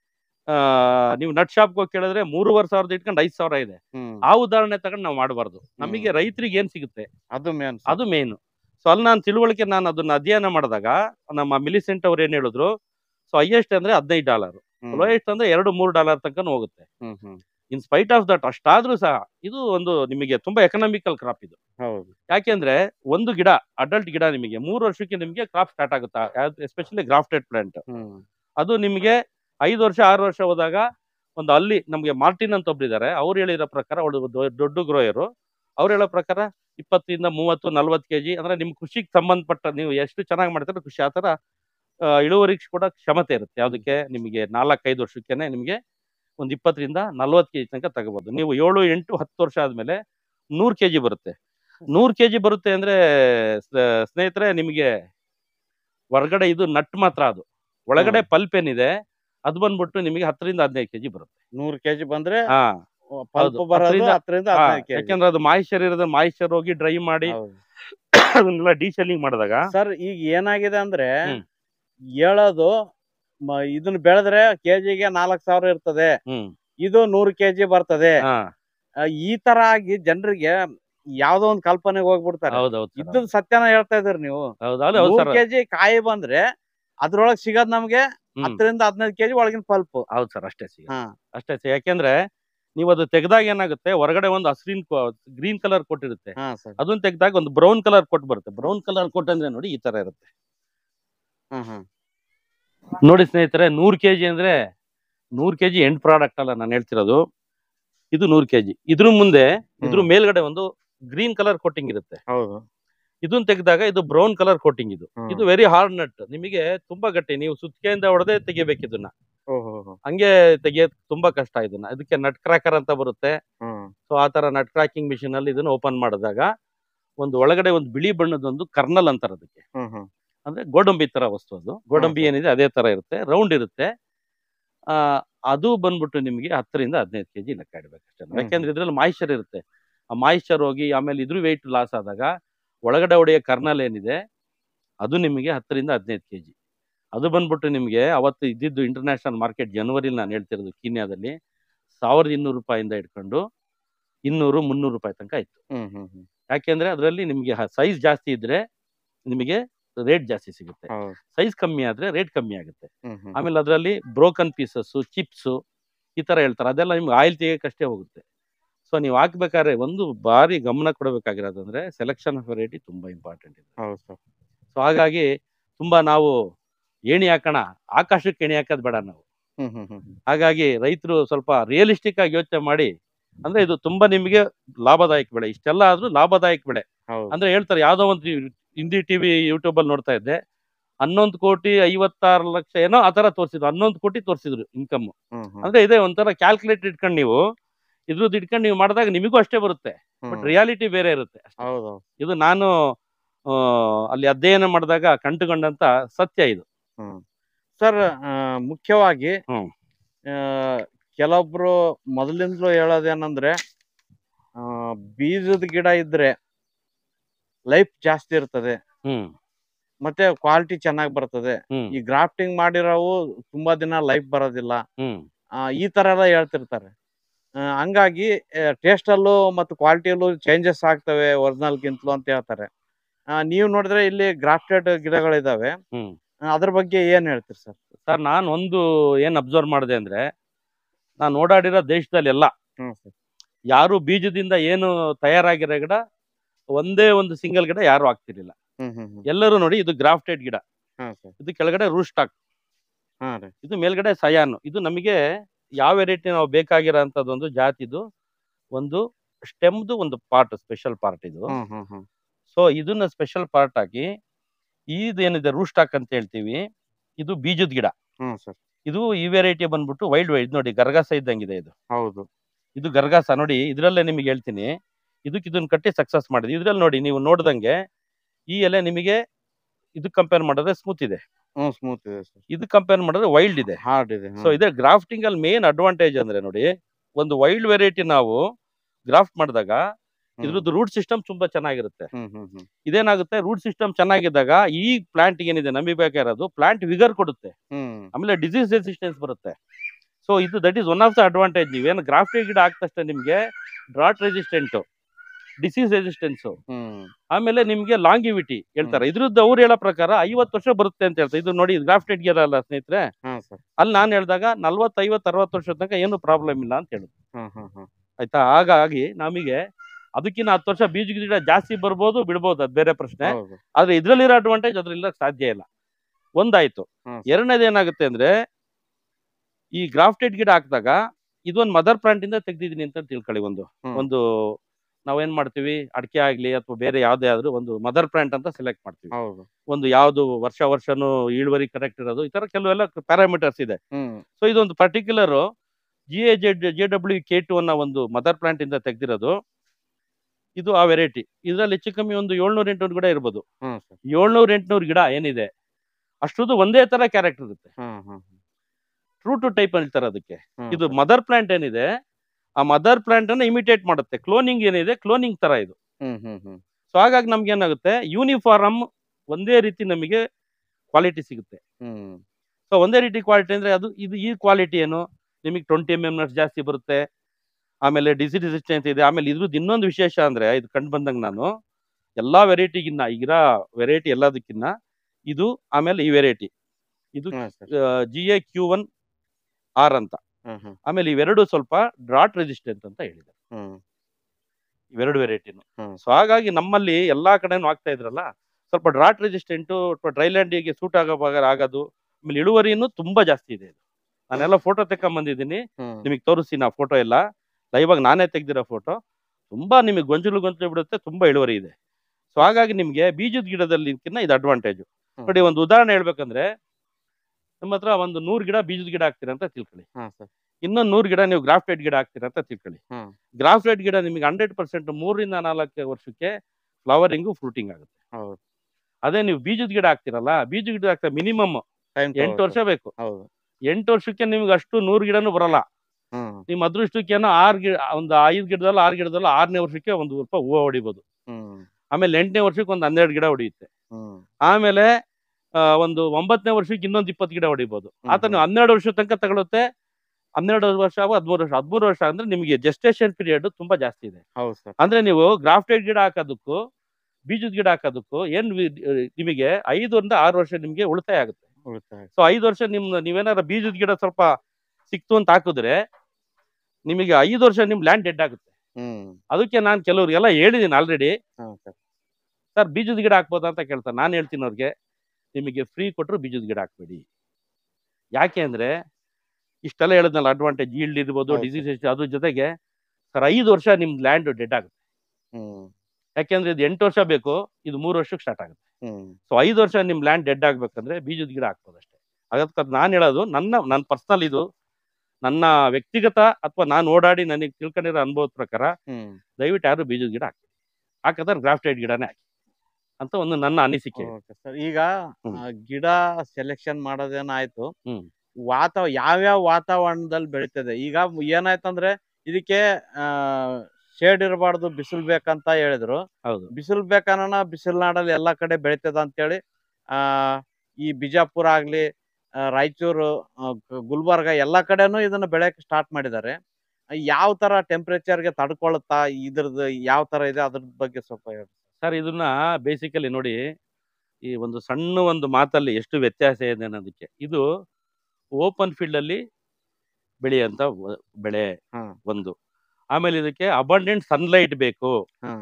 ನೀವು ನಟ್ ಶಾಪ್ ಹೋಗಿ ಕೇಳಿದ್ರೆ 3500 ಇಟ್ಕೊಂಡು 5000 ಇದೆ. ಆ ಉದಾಹರಣೆ ತಗೊಂಡು ನಾವು ಮಾಡಬಾರ್ದು. ನಮಗೆ ರೈತರಿಗೆ ಏನ್ ಸಿಗುತ್ತೆ ಅದು ಮೇನ್. ಸೊ ಅಲ್ಲಿ ನಾನು ತಿಳುವಳಿಕೆ, ನಾನು ಅದನ್ನ ಅಧ್ಯಯನ ಮಾಡಿದಾಗ ನಮ್ಮ ಮಿಲಿಸೆಂಟ್ ಅವ್ರು ಏನ್ ಹೇಳಿದ್ರು, ಸೊ ಹೈಯೆಸ್ಟ್ ಅಂದ್ರೆ $15, ಲೋಯೆಸ್ಟ್ ಅಂದ್ರೆ $2-3 ತನಕ ಹೋಗುತ್ತೆ. ಇನ್ ಸ್ಪೈಟ್ ಆಫ್ ದಟ್ ಅಷ್ಟಾದ್ರೂ ಸಹ ಇದು ಒಂದು ನಿಮಗೆ ತುಂಬಾ ಎಕನಾಮಿಕಲ್ ಕ್ರಾಪ್ ಇದು. ಯಾಕೆಂದ್ರೆ ಒಂದು ಗಿಡ, ಅಡಲ್ಟ್ ಗಿಡ ನಿಮಗೆ 3 ವರ್ಷಕ್ಕೆ ನಿಮಗೆ ಕ್ರಾಪ್ ಸ್ಟಾರ್ಟ್ ಆಗುತ್ತಾ, ಎಸ್ಪೆಷಲಿ ಗ್ರಾಫ್ಟೆಡ್ ಪ್ಲಾಂಟ್. ಅದು ನಿಮಗೆ 5 ವರ್ಷ 6 ವರ್ಷ ಹೋದಾಗ ಒಂದು, ಅಲ್ಲಿ ನಮ್ಗೆ ಮಾರ್ಟಿನ್ ಅಂತ ಒಬ್ರಿದ್ದಾರೆ, ಅವ್ರು ಹೇಳಿರೋ ಪ್ರಕಾರ, ದೊಡ್ಡ ಗ್ರೋಯರು, ಅವ್ರು ಹೇಳೋ ಪ್ರಕಾರ 20 ಇಂದ 30, 40 ಕೆಜಿ ಅಂದ್ರೆ ನಿಮ್ ಕೃಷಿಗೆ ಸಂಬಂಧಪಟ್ಟ ನೀವು ಎಷ್ಟು ಚೆನ್ನಾಗಿ ಮಾಡ್ತಾರೆ ಕೃಷಿ, ಆತರ ಇಳುವರಿಗೆ ಕೂಡ ಕ್ಷಮತೆ ಇರುತ್ತೆ. ಯಾವ್ದಕ್ಕೆ ನಿಮಗೆ 4-5 ವರ್ಷಕ್ಕೇನೆ ನಿಮಗೆ ಒಂದು 20 ರಿಂದ 40 ಕೆಜಿ ತನಕ ತಗೋಬಹುದು. ನೀವು 7, 8, 10 ವರ್ಷ ಆದ್ಮೇಲೆ 100 ಕೆಜಿ ಬರುತ್ತೆ. 100 ಕೆಜಿ ಬರುತ್ತೆ ಅಂದ್ರೆ ಸ್ನೇಹಿತರೆ ನಿಮಗೆ ಹೊರಗಡೆ ಇದು ನಟ್ ಮಾತ್ರ, ಅದು ಒಳಗಡೆ ಪಲ್ಪ್ ಏನಿದೆ ಅದು ಬಂದ್ಬಿಟ್ಟು ನಿಮಗೆ 10ರಿಂದ 15 ಕೆಜಿ ಬರುತ್ತೆ. 100 ಕೆಜಿ ಬಂದ್ರೆ ಹಾ ಪಲ್ಪ್ ಬರೋದು 10ರಿಂದ 15 ಕೆಜಿ. ಯಾಕಂದ್ರೆ ಅದು ಮಾಯಿಶ್ಚರ್ ಇರೋದು, ಮಾಯಿಶ್ಚರ್ ಹೋಗಿ ಡ್ರೈ ಮಾಡಿ ಅದನ್ನೆಲ್ಲ ಡಿಶೆಲ್ಲಿಂಗ್ ಮಾಡಿದಾಗ. ಸರ್ ಈಗ ಏನಾಗಿದೆ ಅಂದ್ರೆ ಹೇಳೋದು ಇದನ್ನ ಬೆಳೆದ್ರೆ ಕೆಜಿಗೆ 4000 ಇರ್ತದೆ, ಇದು 100 ಕೆಜಿ ಬರ್ತದೆ, ಈ ತರ ಆಗಿ ಜನರಿಗೆ ಯಾವ್ದೋ ಒಂದು ಕಲ್ಪನೆಗೆ ಹೋಗ್ಬಿಡ್ತಾರೆ. ಇದ್ದು ಸತ್ಯನ ಹೇಳ್ತಾ ಇದ್ರಿ ನೀವು. 100 ಕೆಜಿ ಕಾಯಿ ಬಂದ್ರೆ ಅದ್ರೊಳಗೆ ಸಿಗೋದ್ ನಮ್ಗೆ 10ರಿಂದ 15 ಕೆಜಿ ಒಳಗಿನ ಪಲ್ಪ್. ಹೌದು ಸರ್, ಅಷ್ಟೇ ಅಷ್ಟೇ. ಯಾಕೆಂದ್ರೆ ನೀವು ಅದು ತೆಗೆದಾಗ ಏನಾಗುತ್ತೆ, ಹೊರಗಡೆ ಒಂದು ಹಸಿರಿನ ಗ್ರೀನ್ ಕಲರ್ ಕೊಟ್ಟಿರುತ್ತೆ, ಅದನ್ನ ತೆಗೆದಾಗ ಒಂದು ಬ್ರೌನ್ ಕಲರ್ ಕೊಟ್ಟು ಬರುತ್ತೆ. ಬ್ರೌನ್ ಕಲರ್ ಕೊಟ್ಟು ಅಂದ್ರೆ ನೋಡಿ ಈ ತರ ಇರುತ್ತೆ. ನೋಡಿ ಸ್ನೇಹಿತರೆ, 100 ಕೆಜಿ ಅಂದ್ರೆ 100 ಕೆಜಿ ಎಂಡ್ ಪ್ರಾಡಕ್ಟ್ ಅಲ್ಲ ನಾನು ಹೇಳ್ತಿರೋದು, ಇದು 100 ಕೆಜಿ. ಇದ್ರ ಮುಂದೆ ಇದ್ರ ಮೇಲ್ಗಡೆ ಒಂದು ಗ್ರೀನ್ ಕಲರ್ ಕೋಟಿಂಗ್ ಇರುತ್ತೆ. ಇದನ್ನ ತೆಗೆದಾಗ ಇದು ಬ್ರೌನ್ ಕಲರ್ ಕೋಟಿಂಗ್. ಇದು ವೆರಿ ಹಾರ್ಡ್ ನಟ್, ನಿಮಗೆ ತುಂಬಾ ಗಟ್ಟಿ. ನೀವು ಸುತ್ತಿಗೆಯಿಂದ ಹೊಡೆದೇ ತೆಗಿಬೇಕು ಇದನ್ನ, ಹಂಗೆ ತೆಗಿಯೋದು ತುಂಬಾ ಕಷ್ಟ ಇದನ್ನ. ಇದಕ್ಕೆ ನಟ್ ಕ್ರಾಕರ್ ಅಂತ ಬರುತ್ತೆ. ಸೊ ಆ ತರ ನಟ್ ಕ್ರಾಕಿಂಗ್ ಮಿಷಿನ್ ಅಲ್ಲಿ ಇದನ್ನ ಓಪನ್ ಮಾಡಿದಾಗ ಒಂದು ಒಳಗಡೆ ಒಂದು ಬಿಳಿ ಬಣ್ಣದ ಒಂದು ಕರ್ನಲ್ ಅಂತಾರೆ ಅದಕ್ಕೆ, ಅಂದ್ರೆ ಗೋಡಂಬಿ ತರ ವಸ್ತು. ಅದು ಗೋಡಂಬಿ ಏನಿದೆ ಅದೇ ತರ ಇರುತ್ತೆ, ರೌಂಡ್ ಇರುತ್ತೆ. ಅದು ಬಂದ್ಬಿಟ್ಟು ನಿಮಗೆ 10ರಿಂದ 15 ಕೆಜಿ ಲೆಕ್ಕ ಇಡ್ಬೇಕಷ್ಟೇ. ಯಾಕೆಂದ್ರೆ ಇದ್ರಲ್ಲಿ ಮಾಯಿಶ್ಚರ್ ಇರುತ್ತೆ, ಆ ಮಾಯಿಶ್ಚರ್ ಹೋಗಿ ಆಮೇಲೆ ಇದ್ರ ವೆಯ್ಟ್ ಲಾಸ್ ಆದಾಗ ಒಳಗಡೆ ಹೊಡೆಯೋ ಕರ್ನಲ್ ಏನಿದೆ ಅದು ನಿಮಗೆ 10ರಿಂದ 15 ಕೆಜಿ. ಅದು ಬಂದ್ಬಿಟ್ಟು ನಿಮಗೆ ಅವತ್ತು ಇದ್ದಿದ್ದು ಇಂಟರ್ನ್ಯಾಷನಲ್ ಮಾರ್ಕೆಟ್ ಜನವರಿಲಿ ನಾನು ಹೇಳ್ತಿರೋದು ಕೀನ್ಯಾದಲ್ಲಿ 1200 ರೂಪಾಯಿಂದ ಇಟ್ಕೊಂಡು 200-300 ರೂಪಾಯಿ ತನಕ ಇತ್ತು. ಯಾಕೆಂದ್ರೆ ಅದರಲ್ಲಿ ನಿಮಗೆ ಸೈಜ್ ಜಾಸ್ತಿ ಇದ್ರೆ ನಿಮಗೆ ರೇಟ್ ಜಾಸ್ತಿ ಸಿಗುತ್ತೆ, ಸೈಜ್ ಕಮ್ಮಿ ಆದ್ರೆ ರೇಟ್ ಕಮ್ಮಿ ಆಗುತ್ತೆ. ಆಮೇಲೆ ಅದರಲ್ಲಿ ಬ್ರೋಕನ್ ಪೀಸಸ್, ಚಿಪ್ಸ್ ಈ ತರ ಹೇಳ್ತಾರೆ, ಅದೆಲ್ಲ ನಿಮ್ಗೆ ಆಯಿಲ್ ತೆಗಿಯಕ್ಕಷ್ಟೇ ಹೋಗುತ್ತೆ. ಸೊ ನೀವು ಹಾಕ್ಬೇಕಾದ್ರೆ ಒಂದು ಬಾರಿ ಗಮನ ಕೊಡಬೇಕಾಗಿರೋದಂದ್ರೆ ಸೆಲೆಕ್ಷನ್ ಆಫ್ ವೆರೈಟಿ ತುಂಬಾ ಇಂಪಾರ್ಟೆಂಟ್ ಇದೆ. ಸೊ ಹಾಗಾಗಿ ತುಂಬಾ ನಾವು ಏಣಿ ಹಾಕೋಣ, ಆಕಾಶಕ್ಕೆ ಎಣಿ ಹಾಕೋದ್ ಬೇಡ ನಾವು. ಹಾಗಾಗಿ ರೈತರು ಸ್ವಲ್ಪ ರಿಯಲಿಸ್ಟಿಕ್ ಆಗಿ ಯೋಚನೆ ಮಾಡಿ, ಅಂದ್ರೆ ಇದು ತುಂಬಾ ನಿಮಗೆ ಲಾಭದಾಯಕ ಬೆಳೆ. ಇಷ್ಟೆಲ್ಲ ಆದ್ರೂ ಲಾಭದಾಯಕ ಬೆಳೆ ಅಂದ್ರೆ ಹೇಳ್ತಾರೆ. ಯಾವ್ದೋ ಒಂದು ಹಿಂದಿ ಟಿವಿ ಯೂಟ್ಯೂಬ್ ಅಲ್ಲಿ ನೋಡ್ತಾ ಇದ್ದೆ, 11,56,00,000 ಏನೋ ಆತರ ತೋರಿಸಿದ್ರು, 11 ಕೋಟಿ ತೋರಿಸಿದ್ರು ಇನ್ಕಮ್. ಅಂದ್ರೆ ಇದೇ ಒಂಥರ ಕ್ಯಾಲ್ಕುಲೇಟ್ ಇಟ್ಕೊಂಡು ನೀವು ಇದ್ರದ್ದು ಇಟ್ಕೊಂಡು ನೀವು ಮಾಡಿದಾಗ ನಿಮಗೂ ಅಷ್ಟೇ ಬರುತ್ತೆ, ಬಟ್ ರಿಯಾಲಿಟಿ ಬೇರೆ ಇರುತ್ತೆ. ಇದು ನಾನು ಅಲ್ಲಿ ಅಧ್ಯಯನ ಮಾಡಿದಾಗ ಕಂಡುಕೊಂಡಂತ ಸತ್ಯ ಇದು. ಸರ್ ಮುಖ್ಯವಾಗಿ ಕೆಲವೊಬ್ರು ಮೊದಲಿಂದಲೂ ಹೇಳೋದೇನಂದ್ರೆ ಬೀಜದ ಗಿಡ ಇದ್ರೆ ಲೈಫ್ ಜಾಸ್ತಿ ಇರ್ತದೆ, ಮತ್ತೆ ಕ್ವಾಲಿಟಿ ಚೆನ್ನಾಗಿ ಬರ್ತದೆ. ಈ ಗ್ರಾಫ್ಟಿಂಗ್ ಮಾಡಿರೋವು ತುಂಬಾ ದಿನ ಲೈಫ್ ಬರೋದಿಲ್ಲ, ಈ ತರ ಎಲ್ಲ ಹೇಳ್ತಿರ್ತಾರೆ. ಹಂಗಾಗಿ ಟೇಸ್ಟ್ ಅಲ್ಲೂ ಮತ್ತು ಕ್ವಾಲಿಟಿಯಲ್ಲೂ ಚೇಂಜಸ್ ಆಗ್ತವೆ ಒರಿಜಿನಲ್ ಗಿಂತಲೂ ಅಂತ ಹೇಳ್ತಾರೆ. ನೀವು ನೋಡಿದ್ರೆ ಇಲ್ಲಿ ಗ್ರಾಫ್ಟೆಡ್ ಗಿಡಗಳಿದಾವೆ, ಅದ್ರ ಬಗ್ಗೆ ಏನ್ ಹೇಳ್ತೀರಿ ಸರ್? ಸರ್ ನಾನು ಒಂದು ಏನ್ ಅಬ್ಸರ್ವ್ ಮಾಡಿದೆ ಅಂದ್ರೆ, ನಾನು ಓಡಾಡಿರೋ ದೇಶದಲ್ಲಿ ಎಲ್ಲ ಯಾರು ಬೀಜದಿಂದ ಏನು ತಯಾರಾಗಿರೋ ಗಿಡ ಒಂದೇ ಒಂದು ಸಿಂಗಲ್ ಗಿಡ ಯಾರು ಆಗ್ತಿರ್ಲಿಲ್ಲ. ಎಲ್ಲರೂ ನೋಡಿ ಇದು ಗ್ರಾಫ್ಟೆಡ್ ಗಿಡ, ಇದು ಕೆಳಗಡೆ ರೂಟ್ ಸ್ಟಾಕ್, ಇದು ಮೇಲ್ಗಡೆ ಸಯಾನು. ಇದು ನಮಗೆ ಯಾವ ವೆರೈಟಿ ನಾವು ಬೇಕಾಗಿರೋ ಅಂತದೊಂದು ಜಾತಿದು ಒಂದು ಸ್ಟೆಮ್ದು ಒಂದು ಪಾರ್ಟ್, ಸ್ಪೆಷಲ್ ಪಾರ್ಟ್ ಇದು. ಸೊ ಇದನ್ನ ಸ್ಪೆಷಲ್ ಪಾರ್ಟ್ ಆಗಿ ಇದೇನಿದೆ ರೂಟ್ ಸ್ಟಾಕ್ ಅಂತ ಹೇಳ್ತೀವಿ, ಇದು ಬೀಜದ ಗಿಡ. ಇದು ಈ ವೆರೈಟಿ ಬಂದ್ಬಿಟ್ಟು ವೈಲ್ಡ್ ವೈಡ್ ನೋಡಿ ಗರ್ಗಾಸ ಇದ್ದಂಗಿದೆ ಇದು. ಹೌದು, ಇದು ಗರ್ಗಾಸ ನೋಡಿ. ಇದ್ರಲ್ಲೇ ನಿಮಗೆ ಹೇಳ್ತೀನಿ, ಇದನ್ನ ಕಟ್ಟಿ ಸಕ್ಸಸ್ ಮಾಡಿದ್ವಿ. ಇದ್ರಲ್ಲಿ ನೋಡಿ ನೀವು ನೋಡ್ದಂಗೆ ಈ ಎಲೆ ನಿಮಗೆ ಇದಕ್ಕೆ ಕಂಪೇರ್ ಮಾಡಿದ್ರೆ ಸ್ಮೂತ್ ಇದೆ, ಸ್ಮೂತ್ ಇದೆ. ಇದು ಕಂಪೇರ್ ಮಾಡಿದ್ರೆ ವೈಲ್ಡ್ ಇದೆ, ಹಾರ್ಡ್ ಇದೆ. ಸೊ ಇದೇ ಗ್ರಾಫ್ಟಿಂಗ್ ಅಲ್ಲಿ ಮೇನ್ ಅಡ್ವಾಂಟೇಜ್ ಅಂದ್ರೆ ನೋಡಿ, ಒಂದು ವೈಲ್ಡ್ ವೆರೈಟಿ ನಾವು ಗ್ರಾಫ್ಟ್ ಮಾಡಿದಾಗ ಇದ್ರದ್ದು ರೂಟ್ ಸಿಸ್ಟಮ್ ತುಂಬಾ ಚೆನ್ನಾಗಿರುತ್ತೆ. ಇದೇನಾಗುತ್ತೆ, ರೂಟ್ ಸಿಸ್ಟಮ್ ಚೆನ್ನಾಗಿದ್ದಾಗ ಈ ಪ್ಲಾಂಟ್ ಏನಿದೆ ನಮಗೆ ಬೇಕಾಗಿರೋದು ಪ್ಲಾಂಟ್ ವಿಗರ್ ಕೊಡುತ್ತೆ, ಆಮೇಲೆ ಡಿಸೀಸ್ ರೆಸಿಸ್ಟೆನ್ಸ್ ಬರುತ್ತೆ. ಸೊ ಇದು that is one of the advantage. ನೀವೇನು ಗ್ರಾಫ್ಟಿಂಗ್ ಗಿಡ ಆಗ್ತಷ್ಟೇ ನಿಮ್ಗೆ ಡ್ರಾಟ್ ರೆಸಿಸ್ಟೆಂಟ್, ಡಿಸೀಸ್ ರೆಸಿಸ್ಟೆನ್ಸ್, ಆಮೇಲೆ ನಿಮ್ಗೆ ಲಾಂಗಿವಿಟಿ ಹೇಳ್ತಾರೆ. ಇದ್ರದ್ದು ಅವ್ರು ಹೇಳೋ ಪ್ರಕಾರ 50 ವರ್ಷ ಬರುತ್ತೆ ಅಂತ ಹೇಳ್ತಾರೆ. ಇದು ನೋಡಿ ಗ್ರಾಫ್ಟೆಡ್ ಗಿಡ ಅಲ್ಲ ಸ್ನೇಹಿತರೆ, ಅಲ್ಲಿ ನಾನು ಹೇಳಿದಾಗ 40, 50, 60 ವರ್ಷ ತನಕ ಏನು ಪ್ರಾಬ್ಲಮ್ ಇಲ್ಲ ಅಂತ ಹೇಳಿದ್ರು. ಆಯ್ತಾ? ಹಾಗಾಗಿ ನಮಗೆ ಅದಕ್ಕಿಂತ 10 ವರ್ಷ ಬೀಜ ಗಿಡ ಜಾಸ್ತಿ ಬರ್ಬೋದು ಬಿಡ್ಬೋದು, ಅದು ಬೇರೆ ಪ್ರಶ್ನೆ. ಆದ್ರೆ ಇದ್ರಲ್ಲಿರೋ ಅಡ್ವಾಂಟೇಜ್ ಅದ್ರಲ್ಲಿ ಸಾಧ್ಯ ಇಲ್ಲ. ಒಂದಾಯ್ತು. ಎರಡನೇದು ಏನಾಗುತ್ತೆ ಅಂದ್ರೆ, ಈ ಗ್ರಾಫ್ಟೆಡ್ ಗಿಡ ಹಾಕಿದಾಗ ಇದೊಂದು ಮದರ್ ಪ್ಲಾಂಟ್ ಇಂದ ತೆಗ್ದಿದೀನಿ ಅಂತ ತಿಳ್ಕೊಳ್ಳಿ. ಒಂದು ನಾವೇನ್ ಮಾಡ್ತೀವಿ, ಅಡಿಕೆ ಆಗ್ಲಿ ಅಥವಾ ಬೇರೆ ಯಾವ್ದೇ ಆದ್ರೂ ಒಂದು ಮದರ್ ಪ್ಲಾಂಟ್ ಅಂತ ಸೆಲೆಕ್ಟ್ ಮಾಡ್ತೀವಿ. ಒಂದು ಯಾವ್ದು ವರ್ಷನೂ ಇಳುವರಿ ಕರೆಕ್ಟ್ ಇರೋದು, ಈ ತರ ಕೆಲವೆಲ್ಲ ಪ್ಯಾರಾಮೀಟರ್ಸ್ ಇದೆ. ಸೊ ಇದೊಂದು ಪರ್ಟಿಕ್ಯುಲರ್ JW K2 ಅನ್ನೋ ಒಂದು ಮದರ್ ಪ್ಲಾಂಟ್ ಇಂದ ತೆಗ್ದಿರೋದು. ಇದು ಆ ವೆರೈಟಿ. ಇದ್ರಲ್ಲಿ ಹೆಚ್ಚು ಕಮ್ಮಿ ಒಂದು 700-800 ಗಿಡ ಇರ್ಬೋದು. ಹ್ಮ್ ಸರ್ 700-800 ಗಿಡ ಏನಿದೆ ಅಷ್ಟುದು ಒಂದೇ ತರ ಕ್ಯಾರೆಕ್ಟರ್ ಇರುತ್ತೆ. Hmm hmm true to type ಅಂತಾರೆ ಅದಕ್ಕೆ. ಹ್ಮ್ ಇದು ಸರ್. ಮದರ್ ಪ್ಲಾಂಟ್ ಏನಿದೆ ಆ ಮದರ್ ಪ್ಲಾಂಟ್ ಅನ್ನ ಇಮಿಟೇಟ್ ಮಾಡುತ್ತೆ. ಕ್ಲೋನಿಂಗ್ ಏನಿದೆ ಕ್ಲೋನಿಂಗ್ ತರ ಇದು. ಹ್ಮ್ ಹ್ಮ್ ಹ್ಮ್ ಸೊ ಹಾಗಾಗಿ ನಮ್ಗೆ ಏನಾಗುತ್ತೆ, ಯೂನಿಫಾರ್ಮ್ ಒಂದೇ ರೀತಿ ನಮಗೆ ಕ್ವಾಲಿಟಿ ಸಿಗುತ್ತೆ. ಹ್ಮ್ ಸೊ ಒಂದೇ ರೀತಿ ಕ್ವಾಲಿಟಿ ಅಂದ್ರೆ ಅದು ಇದು ಈ ಕ್ವಾಲಿಟಿ ಏನು ನಿಮಗೆ 20 mm ಜಾಸ್ತಿ ಬರುತ್ತೆ. ಆಮೇಲೆ ಡಿಸೀಸ್ ರೆಸಿಸ್ಟೆನ್ಸ್ ಇದೆ. ಆಮೇಲೆ ಇದ್ರದ್ದು ಇನ್ನೊಂದು ವಿಶೇಷ ಅಂದ್ರೆ ಇದು ಕಂಡು ಬಂದಂಗೆ ನಾನು ಎಲ್ಲಾ ವೆರೈಟಿಗಿನ್ನ ಈಗಿರೋ ವೆರೈಟಿ ಎಲ್ಲದಕ್ಕಿನ್ನ ಇದು ಆಮೇಲೆ ಈ ವೆರೈಟಿ ಇದು ಹ್ಮ್ ಸರ್. GA-Q1R ಅಂತ. ಹ್ಮ್ ಹ್ಮ್ ಆಮೇಲೆ ಇವೆರಡು ಸ್ವಲ್ಪ ಡ್ರಾಟ್ ರೆಸಿಸ್ಟೆಂಟ್ ಅಂತ ಹೇಳಿದ್ದಾರೆ ಹ್ಮ್ ಇವೆರಡು ವೆರೈಟಿನು. ಹ್ಮ್ ಸೊ ಹಾಗಾಗಿ ನಮ್ಮಲ್ಲಿ ಎಲ್ಲಾ ಕಡೆನೂ ಆಗ್ತಾ ಇದ್ರಲ್ಲ, ಸ್ವಲ್ಪ ಡ್ರಾಟ್ ರೆಸಿಸ್ಟೆಂಟು ಅಥವಾ ಡ್ರೈಲ್ಯಾಂಡಿಗೆ ಸೂಟ್ ಆಗೋದು. ಆಮೇಲೆ ಇಳುವರಿನೂ ತುಂಬಾ ಜಾಸ್ತಿ ಇದೆ ಇದು. ನಾನೆಲ್ಲ ಫೋಟೋ ತೆಕ್ಕೊಂಬಂದಿದ್ದೀನಿ, ಹ್ಮ್ ನಿಮಗೆ ತೋರಿಸ್ತೀನಿ ಆ ಫೋಟೋ ಎಲ್ಲ. ಲೈವ್ ಆಗಿ ನಾನೇ ತೆಗ್ದಿರೋ ಫೋಟೋ. ತುಂಬಾ ನಿಮಗೆ ಗೊಂಚಲು ಬಿಡುತ್ತೆ, ತುಂಬಾ ಇಳುವರಿ ಇದೆ. ಸೊ ಹಾಗಾಗಿ ನಿಮಗೆ ಬೀಜದ ಗಿಡದಲ್ಲಿ ಇದು ಅಡ್ವಾಂಟೇಜ್. ನೋಡಿ ಒಂದು ಉದಾಹರಣೆ ಹೇಳ್ಬೇಕಂದ್ರೆ, ನಮ್ಮ ಹತ್ರ ಒಂದು 100 ಗಿಡ ಬೀಜದ ಗಿಡ ಹಾಕ್ತೀರಾ ಅಂತ ತಿಳ್ಕೊಳ್ಳಿ. Hmm sir. ಇನ್ನೊಂದು 100 ಗಿಡ ನೀವು ಗ್ರಾಫ್ಟೆಡ್ ಗಿಡ ಹಾಕ್ತೀರಾ ಅಂತ ತಿಳ್ಕೊಳ್ಳಿ. ಹ್ಮ್ ಗ್ರಾಫ್ಟೆಡ್ ಗಿಡ ನಿಮಗೆ 100% 3-4 ವರ್ಷಕ್ಕೆ ಫ್ಲವರಿಂಗು ಫ್ರೂಟಿಂಗ್ ಆಗುತ್ತೆ. ಹೌದು. ಅದೇ ನೀವು ಬೀಜದ ಗಿಡ ಹಾಕ್ತಿರಲ್ಲ, ಬೀಜದ ಗಿಡ ಹಾಕ್ತಾ ಮಿನಿಮಮ್ ಟೈಮ್ 8 ವರ್ಷ ಬೇಕು. ಹೌದು. 8 ವರ್ಷಕ್ಕೆ ನಿಮ್ಗೆ ಅಷ್ಟು 100 ಗಿಡನೂ ಬರಲ್ಲ. ಹ್ಮ್ ನಿಮ್ಮ ಅದೃಷ್ಟಕ್ಕೇನೋ 6 ಗಿಡ, ಒಂದು 5 ಗಿಡದಲ್ಲ 6 ಗಿಡದಲ್ಲ 6ನೇ ವರ್ಷಕ್ಕೆ ಒಂದು ಸ್ವಲ್ಪ ಹೂವು ಹೊಡಿಬೋದು. ಹ್ಮ್ ಆಮೇಲೆ 8ನೇ ವರ್ಷಕ್ಕೆ ಒಂದು 12 ಗಿಡ ಹೊಡಿಯುತ್ತೆ. ಹ್ಮ್ ಆಮೇಲೆ ಒಂದು 9ನೇ ವರ್ಷಕ್ಕೆ ಇನ್ನೊಂದು 20 ಗಿಡ ಹೊಡಿಬೋದು. ಆತ ನೀವು 12 ವರ್ಷ ತನಕ ತಗೊಳುತ್ತೆ. 12 ವರ್ಷ 13 ವರ್ಷ ಅಂದ್ರೆ ನಿಮಗೆ ಜೆಸ್ಟೇಷನ್ ಪೀರಿಯಡ್ ತುಂಬಾ ಜಾಸ್ತಿ ಇದೆ. ಹೌದು ಸರ್. ಅಂದ್ರೆ ನೀವು ಗ್ರಾಫ್ಟೆಡ್ ಗಿಡ ಹಾಕೋದಕ್ಕೂ ಬೀಜದ ಗಿಡ ಹಾಕೋದಕ್ಕೂ ನಿಮಗೆ 5-6 ವರ್ಷ ನಿಮಗೆ ಉಳಿತಾಯ ಆಗುತ್ತೆ. ಸೊ 5 ವರ್ಷ ನೀವೇನಾರ ಬೀಜದ ಗಿಡ ಸ್ವಲ್ಪ ಸಿಕ್ತು ಅಂತ ಹಾಕಿದ್ರೆ ನಿಮಗೆ 5 ವರ್ಷ ನಿಮ್ ಲ್ಯಾಂಡ್ ಡೆಡ್ ಆಗುತ್ತೆ. ಅದಕ್ಕೆ ನಾನು ಕೆಲವ್ರಿಗೆಲ್ಲ ಹೇಳಿದ್ದೀನಿ ಆಲ್ರೆಡಿ. ಸರ್ ಬೀಜದ ಗಿಡ ಹಾಕ್ಬೋದಾ ಅಂತ ಕೇಳ್ತಾರೆ. ನಾನು ಹೇಳ್ತೀನಿ ಅವ್ರಿಗೆ, ನಿಮಗೆ ಫ್ರೀ ಕೊಟ್ಟರು ಬೀಜದ ಗಿಡ ಹಾಕ್ಬೇಡಿ. ಯಾಕೆ ಅಂದ್ರೆ ಇಷ್ಟೆಲ್ಲ ಹೇಳಿದ್ನಲ್ಲ, ಅಡ್ವಾಂಟೇಜ್ ಈಲ್ಡ್ ಇರ್ಬೋದು, ಡಿಸೀಸ್, ಅದ್ರ ಜೊತೆಗೆ ಸರ್ 5 ವರ್ಷ ನಿಮ್ ಲ್ಯಾಂಡ್ ಡೆಡ್ ಆಗುತ್ತೆ. ಯಾಕೆಂದ್ರೆ ಇದು 8 ವರ್ಷ ಬೇಕು, ಇದು 3 ವರ್ಷಕ್ಕೆ ಸ್ಟಾರ್ಟ್ ಆಗುತ್ತೆ. ಸೊ 5 ವರ್ಷ ನಿಮ್ ಲ್ಯಾಂಡ್ ಡೆಡ್ ಆಗ್ಬೇಕಂದ್ರೆ ಬೀಜದ ಗಿಡ ಹಾಕ್ಬೋದು ಅಷ್ಟೇ. ಅದಕ್ಕೆ ನಾನು ಹೇಳೋದು ನನ್ನ ಪರ್ಸನಲ್, ಇದು ನನ್ನ ವ್ಯಕ್ತಿಗತ ಅಥವಾ ನಾನು ಓಡಾಡಿ ನನಗೆ ತಿಳ್ಕೊಂಡಿರೋ ಅನುಭವದ ಪ್ರಕಾರ, ದಯವಿಟ್ಟು ಯಾರು ಬೀಜದ ಗಿಡ ಹಾಕಿ, ಹಾಕಿದ್ರೆ ಗ್ರಾಫ್ಟೆಡ್ ಗಿಡನೇ ಹಾಕಿ ಅಂತ ಒಂದು ನನ್ನ ಅನಿಸಿಕೆ. ಈಗ ಗಿಡ ಸೆಲೆಕ್ಷನ್ ಮಾಡೋದೇನಾಯ್ತು, ಯಾವ್ಯಾವ ವಾತಾವರಣದಲ್ಲಿ ಬೆಳಿತದೆ. ಈಗ ಏನಾಯ್ತಂದ್ರೆ ಇದಕ್ಕೆ ಶೇಡ್ ಇರಬಾರ್ದು, ಬಿಸಿಲು ಬೇಕಂತ ಹೇಳಿದ್ರು. ಹೌದು, ಬಿಸಿಲು ಬೇಕನ್ನ ಬಿಸಿಲು ನಾಡಲ್ಲಿ ಎಲ್ಲಾ ಕಡೆ ಬೆಳಿತದ ಅಂತೇಳಿ ಈ ಬಿಜಾಪುರ ಆಗ್ಲಿ, ರಾಯಚೂರು, ಗುಲ್ಬರ್ಗ ಎಲ್ಲಾ ಕಡೆನೂ ಇದನ್ನ ಬೆಳೆಯಕ್ಕೆ ಸ್ಟಾರ್ಟ್ ಮಾಡಿದ್ದಾರೆ. ಯಾವ ತರ ಟೆಂಪರೇಚರ್ಗೆ ತಡ್ಕೊಳುತ್ತಾ, ಇದ್ರದ್ದು ಯಾವ ತರ ಇದೆ ಅದ್ರ ಬಗ್ಗೆ ಸ್ವಲ್ಪ ಹೇಳಿ ಸರ್. ಇದನ್ನ ಬೇಸಿಕಲಿ ನೋಡಿ, ಈ ಒಂದು ಮಾತಲ್ಲಿ ಎಷ್ಟು ವ್ಯತ್ಯಾಸ ಇದೆ ಅನ್ನೋದಕ್ಕೆ. ಇದು ಓಪನ್ ಫೀಲ್ಡ್ ಅಲ್ಲಿ ಬೆಳೆಯುವಂತ ಬೆಳೆ ಒಂದು. ಆಮೇಲೆ ಇದಕ್ಕೆ ಅಬಂಡೆಂಟ್ ಸನ್ಲೈಟ್ ಬೇಕು.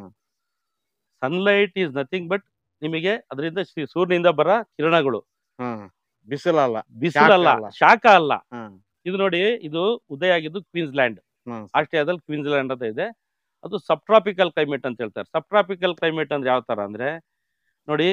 ಸನ್ಲೈಟ್ ಈಸ್ ನಥಿಂಗ್ ಬಟ್ ನಿಮಗೆ ಅದರಿಂದ ಸೂರ್ಯನಿಂದ ಬರ ಕಿರಣಗಳು, ಬಿಸಿಲಲ್ಲ, ಶಾಖ ಅಲ್ಲ. ಇದು ನೋಡಿ, ಇದು ಉದಯ ಆಗಿದ್ದು ಕ್ವೀನ್ಸ್ಲ್ಯಾಂಡ್, ಆಸ್ಟ್ರೇಲಿಯಾದಲ್ಲಿ ಕ್ವೀನ್ಸ್ಲ್ಯಾಂಡ್ ಅಂತ ಇದೆ. ಅದು ಸಬ್ ಟ್ರಾಪಿಕಲ್ ಕ್ಲೈಮೇಟ್ ಅಂತ ಹೇಳ್ತಾರೆ. ಸಬ್ ಟ್ರಾಪಿಕಲ್ ಕ್ಲೈಮೇಟ್ ಅಂದ್ರೆ ಯಾವ ತರ ಅಂದ್ರೆ ನೋಡಿ,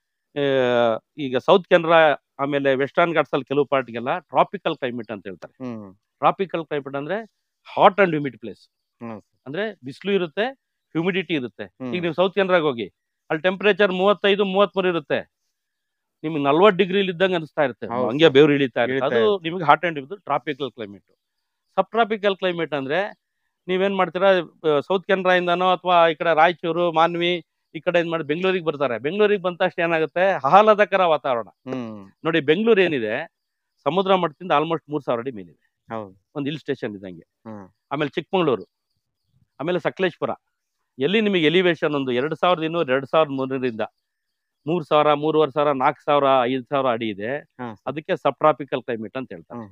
ಈಗ ಸೌತ್ ಕೆನರಾ ಆಮೇಲೆ ವೆಸ್ಟರ್ನ್ ಘಾಟ್ಸ್ ಅಲ್ಲಿ ಕೆಲವು ಪಾರ್ಟ್ಗೆಲ್ಲ ಟ್ರಾಪಿಕಲ್ ಕ್ಲೈಮೇಟ್ ಅಂತ ಹೇಳ್ತಾರೆ. ಟ್ರಾಪಿಕಲ್ ಕ್ಲೈಮೇಟ್ ಅಂದ್ರೆ ಹಾಟ್ ಅಂಡ್ ಹ್ಯೂಮಿಡ್ ಪ್ಲೇಸ್. ಅಂದ್ರೆ ಬಿಸಿಲು ಇರುತ್ತೆ, ಹ್ಯೂಮಿಡಿಟಿ ಇರುತ್ತೆ. ಈಗ ನೀವು ಸೌತ್ ಕೆನರಾಗ ಹೋಗಿ, ಅಲ್ಲಿ ಟೆಂಪರೇಚರ್ 35-33 ಇರುತ್ತೆ. ನಿಮ್ಗೆ 40 ಡಿಗ್ರಿ ಇದ್ದಂಗೆ ಅನಿಸ್ತಾ ಇರುತ್ತೆ, ಹಂಗೆ ಬೆವರು ಇಳಿತಾ ಇರುತ್ತೆ. ಅದು ನಿಮಗೆ hot and humid tropical climate. Sub tropical climate ಅಂದ್ರೆ ನೀವೇನ್ ಮಾಡ್ತೀರಾ, ಸೌತ್ ಕೆನರಾ ಇಂದನೋ ಅಥವಾ ಈ ಕಡೆ ರಾಯಚೂರು, ಮಾನ್ವಿ ಈ ಕಡೆ ಏನ್ ಮಾಡಿ ಬೆಂಗಳೂರಿಗೆ ಬರ್ತಾರೆ. ಬೆಂಗಳೂರಿಗೆ ಬಂದ ತಕ್ಷಣ ಏನಾಗುತ್ತೆ, ಆಹ್ಲಾದಕರ ವಾತಾವರಣ. ನೋಡಿ, ಬೆಂಗಳೂರು ಏನಿದೆ ಸಮುದ್ರ ಮಟ್ಟದಿಂದ ಆಲ್ಮೋಸ್ಟ್ 3000 ಅಡಿ ಮೇಲಿದೆ, ಒಂದು ಹಿಲ್ ಸ್ಟೇಷನ್ ಇದ್ದಂಗೆ. ಆಮೇಲೆ ಚಿಕ್ಕಮಗಳೂರು, ಆಮೇಲೆ ಸಕಲೇಶ್ಪುರ, ಎಲ್ಲಿ ನಿಮಗೆ ಎಲಿವೇಶನ್ ಒಂದು 2200, 2300ರಿಂದ 3000, 3500, 4000, 5000 ಅಡಿ ಇದೆ. ಅದಕ್ಕೆ ಸಬ್ ಟ್ರಾಪಿಕಲ್ ಕ್ಲೈಮೇಟ್ ಅಂತ ಹೇಳ್ತಾರೆ.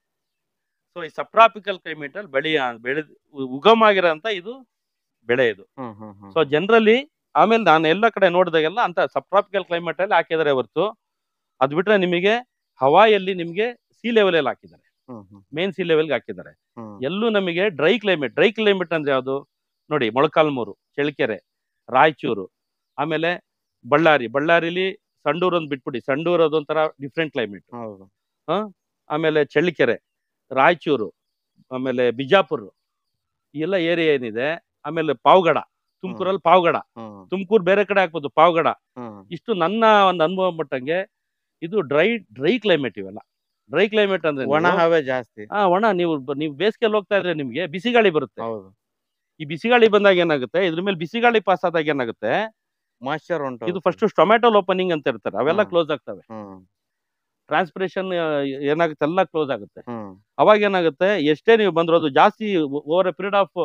ಸೊ ಈ ಸಬ್ ಟ್ರಾಪಿಕಲ್ ಕ್ಲೈಮೇಟ್ ಅಲ್ಲಿ ಬೆಳೆ ಉಗಮ ಆಗಿರೋಂತ ಇದು ಬೆಳೆ ಇದು. ಸೊ ಜನರಲಿ ಆಮೇಲೆ ನಾನು ಎಲ್ಲ ಕಡೆ ನೋಡಿದಾಗೆಲ್ಲ ಅಂತ ಸಬ್ ಟ್ರಾಪಿಕಲ್ ಕ್ಲೈಮೇಟ್ ಅಲ್ಲಿ ಹಾಕಿದ್ದಾರೆ ಹೊರತು, ಅದ್ ಬಿಟ್ರೆ ನಿಮಗೆ ಹವಾಯಲ್ಲಿ ನಿಮಗೆ ಸಿ ಲೆವೆಲ್ ಅಲ್ಲಿ ಹಾಕಿದ್ದಾರೆ, ಮೇನ್ ಸಿ ಲೆವೆಲ್ಗೆ ಹಾಕಿದ್ದಾರೆ. ಎಲ್ಲೂ ನಮಗೆ ಡ್ರೈ ಕ್ಲೈಮೇಟ್ ಅಂದ್ರೆ ಯಾವುದು ನೋಡಿ, ಮೊಳಕಾಲ್ಮೂರು, ಚಳ್ಳಕೆರೆ, ರಾಯಚೂರು, ಆಮೇಲೆ ಬಳ್ಳಾರಿಲಿ ಸಂಡೂರು ಒಂದು ಬಿಟ್ಬಿಡಿ, ಸಂಡೂರು ಅದೊಂಥರ ಡಿಫ್ರೆಂಟ್ ಕ್ಲೈಮೇಟ್. ಆಮೇಲೆ ಚಳ್ಳಕೆರೆ, ರಾಯಚೂರು, ಆಮೇಲೆ ಬಿಜಾಪುರ, ಈ ಎಲ್ಲ ಏರಿಯಾ ಏನಿದೆ, ಆಮೇಲೆ ಪಾವಗಡ, ತುಮಕೂರಲ್ಲಿ ಪಾವಗಡ, ತುಮಕೂರು ಬೇರೆ ಕಡೆ ಹಾಕ್ಬೋದು ಪಾವಗಡ. ಇಷ್ಟು ನನ್ನ ಒಂದು ಅನುಭವ ಪಟ್ಟಂಗೆ ಇದು ಡ್ರೈ ಕ್ಲೈಮೇಟ್. ಇವೆಲ್ಲ ಡ್ರೈ ಕ್ಲೈಮೇಟ್ ಅಂದ್ರೆ ಒಣ ಹವೆ ಜಾಸ್ತಿ. ಒಣ, ನೀವು ಬೇಸಿಗೆಯಲ್ಲಿ ಹೋಗ್ತಾ ಇದ್ರೆ ನಿಮ್ಗೆ ಬಿಸಿ ಗಾಳಿ ಬರುತ್ತೆ. ಈ ಬಿಸಿ ಗಾಳಿ ಬಂದಾಗ ಏನಾಗುತ್ತೆ, ಇದ್ರ ಮೇಲೆ ಬಿಸಿ ಗಾಳಿ ಪಾಸ್ ಆದಾಗ ಏನಾಗುತ್ತೆ, ಮಾಯ್ಶ್ಚರ್ ಉಂಟು. ಇದು ಫಸ್ಟ್ ಸ್ಟೊಮ್ಯಾಟೊ ಓಪನಿಂಗ್ ಅಂತ ಇರ್ತಾರೆ, ಅವೆಲ್ಲ ಕ್ಲೋಸ್ ಆಗ್ತವೆ. ಟ್ರಾನ್ಸ್ಪಿರೇಷನ್ ಏನಾಗುತ್ತೆ, ಎಲ್ಲ ಕ್ಲೋಸ್ ಆಗುತ್ತೆ. ಅವಾಗ ಏನಾಗುತ್ತೆ, ಎಷ್ಟೇ ನೀವು ಬಂದ್ರು ಅದು ಜಾಸ್ತಿ ಓವರ್ ಎ ಪೀರಿಯಡ್ ಆಫ್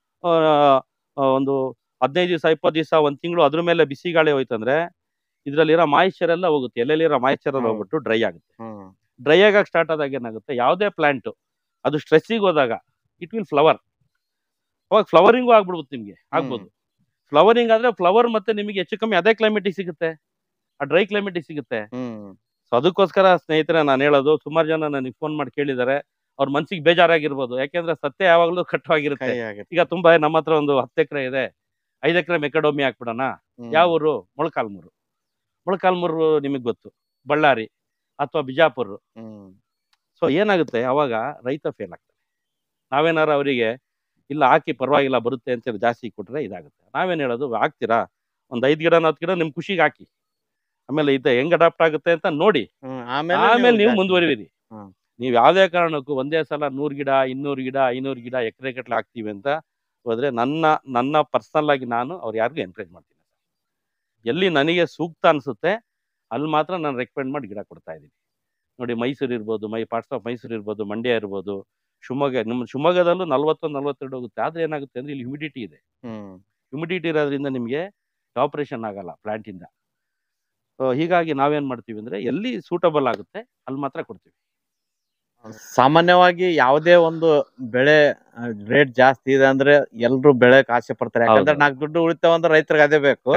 ಒಂದು 15 ದಿವಸ 20 ದಿವಸ 1 ತಿಂಗಳು ಅದ್ರ ಮೇಲೆ ಬಿಸಿ ಗಾಳಿ ಹೋಯ್ತಂದ್ರೆ ಇದ್ರಲ್ಲಿರೋ ಮಾಯಿಶ್ಚರ್ ಎಲ್ಲ ಹೋಗುತ್ತೆ, ಎಲ್ಲೆಲ್ಲಿರೋ ಮಾಯಿಶ್ಚರ್ ಎಲ್ಲ ಹೋಗ್ಬಿಟ್ಟು ಡ್ರೈ ಆಗುತ್ತೆ. ಡ್ರೈ ಆಗಕ್ಕೆ ಸ್ಟಾರ್ಟ್ ಆದಾಗ ಏನಾಗುತ್ತೆ, ಯಾವುದೇ ಪ್ಲಾಂಟ್ ಅದು ಸ್ಟ್ರೆಸ್ಸಿಗೆ ಹೋದಾಗ ಇಟ್ ವಿಲ್ ಫ್ಲವರ್. ಅವಾಗ ಫ್ಲವರಿಂಗು ಆಗ್ಬಿಡ್ಬೋದು, ನಿಮ್ಗೆ ಆಗ್ಬೋದು. ಫ್ಲವರಿಂಗ್ ಆದ್ರೆ ಫ್ಲವರ್ ಮತ್ತೆ ನಿಮಗೆ ಹೆಚ್ಚು ಕಮ್ಮಿ ಅದೇ ಕ್ಲೈಮೇಟಿಗೆ ಸಿಗುತ್ತೆ, ಆ ಡ್ರೈ ಕ್ಲೈಮೇಟಿಗೆ ಸಿಗುತ್ತೆ. ಸೊ ಅದಕ್ಕೋಸ್ಕರ ಸ್ನೇಹಿತರೆ ನಾನು ಹೇಳೋದು, ಸುಮಾರು ಜನ ನನಗೆ ಫೋನ್ ಮಾಡಿ ಕೇಳಿದ್ದಾರೆ, ಅವ್ರ ಮನ್ಸಿಗೆ ಬೇಜಾರಾಗಿರ್ಬೋದು. ಯಾಕೆಂದ್ರೆ ಸತ್ಯ ಯಾವಾಗಲೂ ಕಟ್ಟವಾಗಿರುತ್ತೆ. ಈಗ ತುಂಬಾ ನಮ್ಮ ಹತ್ರ ಒಂದು 10 ಎಕರೆ ಇದೆ, 5 ಎಕರೆ ಮೆಕಡೋಮಿ ಹಾಕ್ಬಿಡೋಣ. ಯಾವ ಊರು? ಮೊಳಕಾಲ್ಮೂರು. ಮೊಳಕಾಲ್ಮೂರು ನಿಮಗೆ ಗೊತ್ತು, ಬಳ್ಳಾರಿ ಅಥವಾ ಬಿಜಾಪುರ. ಸೊ ಏನಾಗುತ್ತೆ, ಅವಾಗ ರೈತ ಫೇಲ್ ಆಗ್ತಾನೆ. ನಾವೇನಾರ ಅವರಿಗೆ ಇಲ್ಲ ಹಾಕಿ ಪರವಾಗಿಲ್ಲ ಬರುತ್ತೆ ಅಂತೇಳಿ ಜಾಸ್ತಿ ಕೊಟ್ರೆ ಇದಾಗುತ್ತೆ. ನಾವೇನ್ ಹೇಳೋದು, ಹಾಕ್ತೀರಾ ಒಂದ್ 5 ಗಿಡ 10 ಗಿಡ ನಿಮ್ ಖುಷಿಗೆ ಹಾಕಿ, ಆಮೇಲೆ ಇದು ಹೆಂಗ್ ಅಡಾಪ್ಟ್ ಆಗುತ್ತೆ ಅಂತ ನೋಡಿ ಆಮೇಲೆ ನೀವು ಮುಂದುವರಿವಿರಿ. ನೀವು ಯಾವ್ದೇ ಕಾರಣಕ್ಕೂ ಒಂದೇ ಸಲ 100 ಗಿಡ 200 ಗಿಡ 500 ಗಿಡ ಎಕರೆ ಗಟ್ಟಲೆ ಹಾಕ್ತೀವಿ ಅಂತ ಹೋದ್ರೆ ನನ್ನ ಪರ್ಸನಲ್ ಆಗಿ ನಾನು ಅವ್ರು ಯಾರಿಗೂ ಎನ್ಕರೇಜ್ ಮಾಡ್ತೀನಿ. ಎಲ್ಲಿ ನನಗೆ ಸೂಕ್ತ ಅನ್ಸುತ್ತೆ ಅಲ್ಲಿ ಮಾತ್ರ ನಾನು ರೆಕಮೆಂಡ್ ಮಾಡಿ ಗಿಡ ಕೊಡ್ತಾ ಇದ್ದೀನಿ. ನೋಡಿ, ಮೈಸೂರು ಇರ್ಬೋದು, ಪಾರ್ಟ್ಸ್ ಆಫ್ ಮೈಸೂರು ಇರ್ಬೋದು, ಮಂಡ್ಯ ಇರ್ಬೋದು, ಶಿವಮೊಗ್ಗ. ನಮ್ಮ ಶಿವಮೊಗ್ಗದಲ್ಲೂ 40-42 ಹೋಗುತ್ತೆ. ಆದ್ರೆ ಏನಾಗುತ್ತೆ ಅಂದ್ರೆ ಇಲ್ಲಿ ಹ್ಯುಮಿಡಿಟಿ ಇದೆ. ಹ್ಯುಮಿಡಿಟಿ ಇರೋದ್ರಿಂದ ನಿಮಗೆ ಆಪರೇಷನ್ ಆಗಲ್ಲ ಪ್ಲಾಂಟ್ ಇಂದ. ಹೀಗಾಗಿ ನಾವೇನ್ ಮಾಡ್ತೀವಿ ಅಂದ್ರೆ ಎಲ್ಲಿ ಸೂಟಬಲ್ ಆಗುತ್ತೆ ಅಲ್ಲಿ ಮಾತ್ರ ಕೊಡ್ತೀವಿ. ಸಾಮಾನ್ಯವಾಗಿ ಯಾವುದೇ ಒಂದು ಬೆಳೆ ರೇಟ್ ಜಾಸ್ತಿ ಇದೆ ಅಂದ್ರೆ ಎಲ್ರು ಬೆಳೆಕ್ ಆಸೆ ಪಡ್ತಾರೆ. ಯಾಕಂದ್ರೆ 4 ದುಡ್ಡು ಉಳಿತಾವ ಅಂದ್ರೆ ರೈತರಿಗೆ ಅದೇ ಬೇಕು.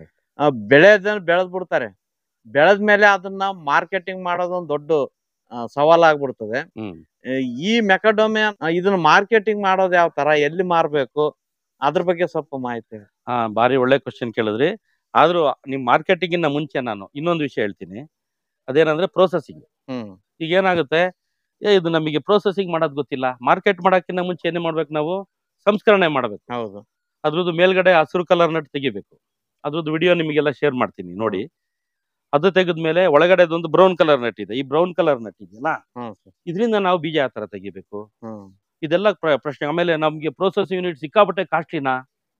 ಬೆಳೆದ್ ಬಿಡ್ತಾರೆ. ಬೆಳೆದ್ಮೇಲೆ ಅದನ್ನ ಮಾರ್ಕೆಟಿಂಗ್ ಮಾಡೋದು ಒಂದು ದೊಡ್ಡ ಸವಾಲಾಗ್ಬಿಡ್ತದೆ. ಈ ಮೆಕಡೋಮಿಯಾ ಇದನ್ನ ಮಾರ್ಕೆಟಿಂಗ್ ಮಾಡೋದು ಯಾವ ತರ, ಎಲ್ಲಿ ಮಾರ್ಬೇಕು, ಅದ್ರ ಬಗ್ಗೆ ಸ್ವಲ್ಪ ಮಾಹಿತಿ. ಬಾರಿ ಒಳ್ಳೆ ಕ್ವಶನ್ ಕೇಳಿದ್ರಿ. ಆದ್ರೂ ನಿಮ್ ಮಾರ್ಕೆಟಿಂಗ್ ಇನ್ನ ಮುಂಚೆ ನಾನು ಇನ್ನೊಂದು ವಿಷಯ ಹೇಳ್ತೀನಿ. ಅದೇನಂದ್ರೆ ಪ್ರೋಸೆಸಿಂಗ್. ಈಗ ಏನಾಗುತ್ತೆ, ಇದು ನಮಗೆ ಪ್ರೋಸೆಸಿಂಗ್ ಮಾಡೋದು ಗೊತ್ತಿಲ್ಲ. ಮಾರ್ಕೆಟ್ ಮಾಡಕ್ಕಿಂತ ಮುಂಚೆ ಏನೇ ಮಾಡ್ಬೇಕು, ನಾವು ಸಂಸ್ಕರಣೆ ಮಾಡ್ಬೇಕು. ಹೌದು. ಅದ್ರದ್ದು ಮೇಲ್ಗಡೆ ಹಸಿರು ಕಲರ್ ನಟ್ ತೆಗಿಬೇಕು. ಅದ್ರದ್ದು ವಿಡಿಯೋ ನಿಮಗೆಲ್ಲ ಶೇರ್ ಮಾಡ್ತೀನಿ ನೋಡಿ. ಅದು ತೆಗೆದ್ಮೇಲೆ ಒಳಗಡೆ ಒಂದು ಬ್ರೌನ್ ಕಲರ್ ನಟ್ ಇದೆ. ಈ ಬ್ರೌನ್ ಕಲರ್ ನಟ್ ಇದೆಯಲ್ಲ, ಇದರಿಂದ ನಾವು ಬೀಜ ಯಾವ ತರ ತೆಗಿಬೇಕು, ಇದೆಲ್ಲ ಪ್ರಶ್ನೆ. ಆಮೇಲೆ ನಮ್ಗೆ ಪ್ರೋಸೆಸ್ ಯೂನಿಟ್ ಸಿಕ್ಕಾಪಟ್ಟೆ ಕಾಸ್ಟ್ಲಿನಾ,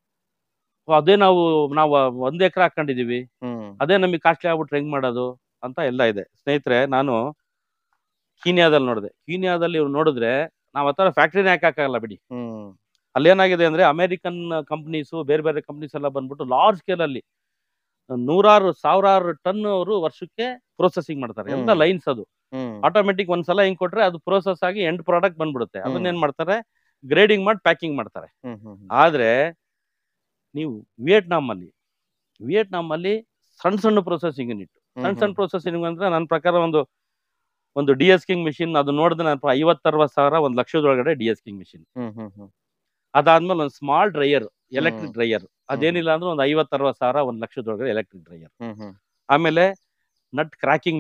ಅದೇ ನಾವು 1 ಎಕರೆ ಹಾಕೊಂಡಿದೀವಿ, ಅದೇ ನಮಗೆ ಕಾಸ್ಟ್ಲಿ ಆಗ್ಬಿಟ್ರೆ ಹೆಂಗ್ ಮಾಡೋದು ಅಂತ ಎಲ್ಲ ಇದೆ. ಸ್ನೇಹಿತರೆ, ನಾನು ಕೀನ್ಯಾದಲ್ಲಿ ನೋಡಿದೆ. ಕೀನ್ಯಾದಲ್ಲಿ ನೋಡಿದ್ರೆ ನಾವ್ ಆ ತರ ಫ್ಯಾಕ್ಟ್ರಿನೇ ಹಾಕಕ್ಕಾಗಲ್ಲ ಬಿಡಿ. ಅಲ್ಲೇನಾಗಿದೆ ಅಂದ್ರೆ ಅಮೆರಿಕನ್ ಕಂಪ್ನೀಸು ಬೇರೆ ಬೇರೆ ಕಂಪ್ನೀಸ್ ಎಲ್ಲ ಬಂದ್ಬಿಟ್ಟು ಲಾರ್ಜ್ ಸ್ಕೇಲ್ ಅಲ್ಲಿ 100,000 ಟನ್ ಅವರು ವರ್ಷಕ್ಕೆ ಪ್ರೋಸೆಸಿಂಗ್ ಮಾಡ್ತಾರೆ. ಎಲ್ಲ ಲೈನ್ಸ್. ಅದು ಆಟೋಮೆಟಿಕ್ ಒಂದ್ಸಲ ಹಿಂಗ್ ಕೊಟ್ರೆ ಅದು ಪ್ರೋಸೆಸ್ ಆಗಿ ಎಂಡ್ ಪ್ರಾಡಕ್ಟ್ ಬಂದ್ಬಿಡುತ್ತೆ. ಅದನ್ನೇನ್ ಮಾಡ್ತಾರೆ, ಗ್ರೇಡಿಂಗ್ ಮಾಡಿ ಪ್ಯಾಕಿಂಗ್ ಮಾಡ್ತಾರೆ. ಆದ್ರೆ ನೀವು ವಿಯೆಟ್ನಾಂ ಅಲ್ಲಿ ಸಣ್ಣ ಸಣ್ಣ ಪ್ರೋಸೆಸಿಂಗ್ ಯೂನಿಟ್, ಸಣ್ಣ ಪ್ರೋಸೆಸಿಂಗ್ ಅಂದ್ರೆ ನನ್ನ ಪ್ರಕಾರ ಒಂದು DS ಕಿಂಗ್ ಮಿಷಿನ್ ಅದು ನೋಡಿದ್ರೆ ನಾನು 50-60 ಸಾವಿರ 1 ಲಕ್ಷದೊಳಗಡೆ DS ಕಿಂಗ್ ಮಿಷಿನ್. ಅದಾದ್ಮೇಲೆ ಒಂದು ಸ್ಮಾಲ್ ಡ್ರೈಯರ್, ಎಲೆಕ್ಟ್ರಿಕ್ ಡ್ರೈಯರ್, ಅದೇನಿಲ್ಲ ಅಂದ್ರೆ ಒಂದು 50-60 ಸಾವಿರ 1 ಲಕ್ಷದೊಳಗಡೆ ಎಲೆಕ್ಟ್ರಿಕ್ ಡ್ರೈಯರ್. ಆಮೇಲೆ ನಟ್ ಕ್ರಾಕಿಂಗ್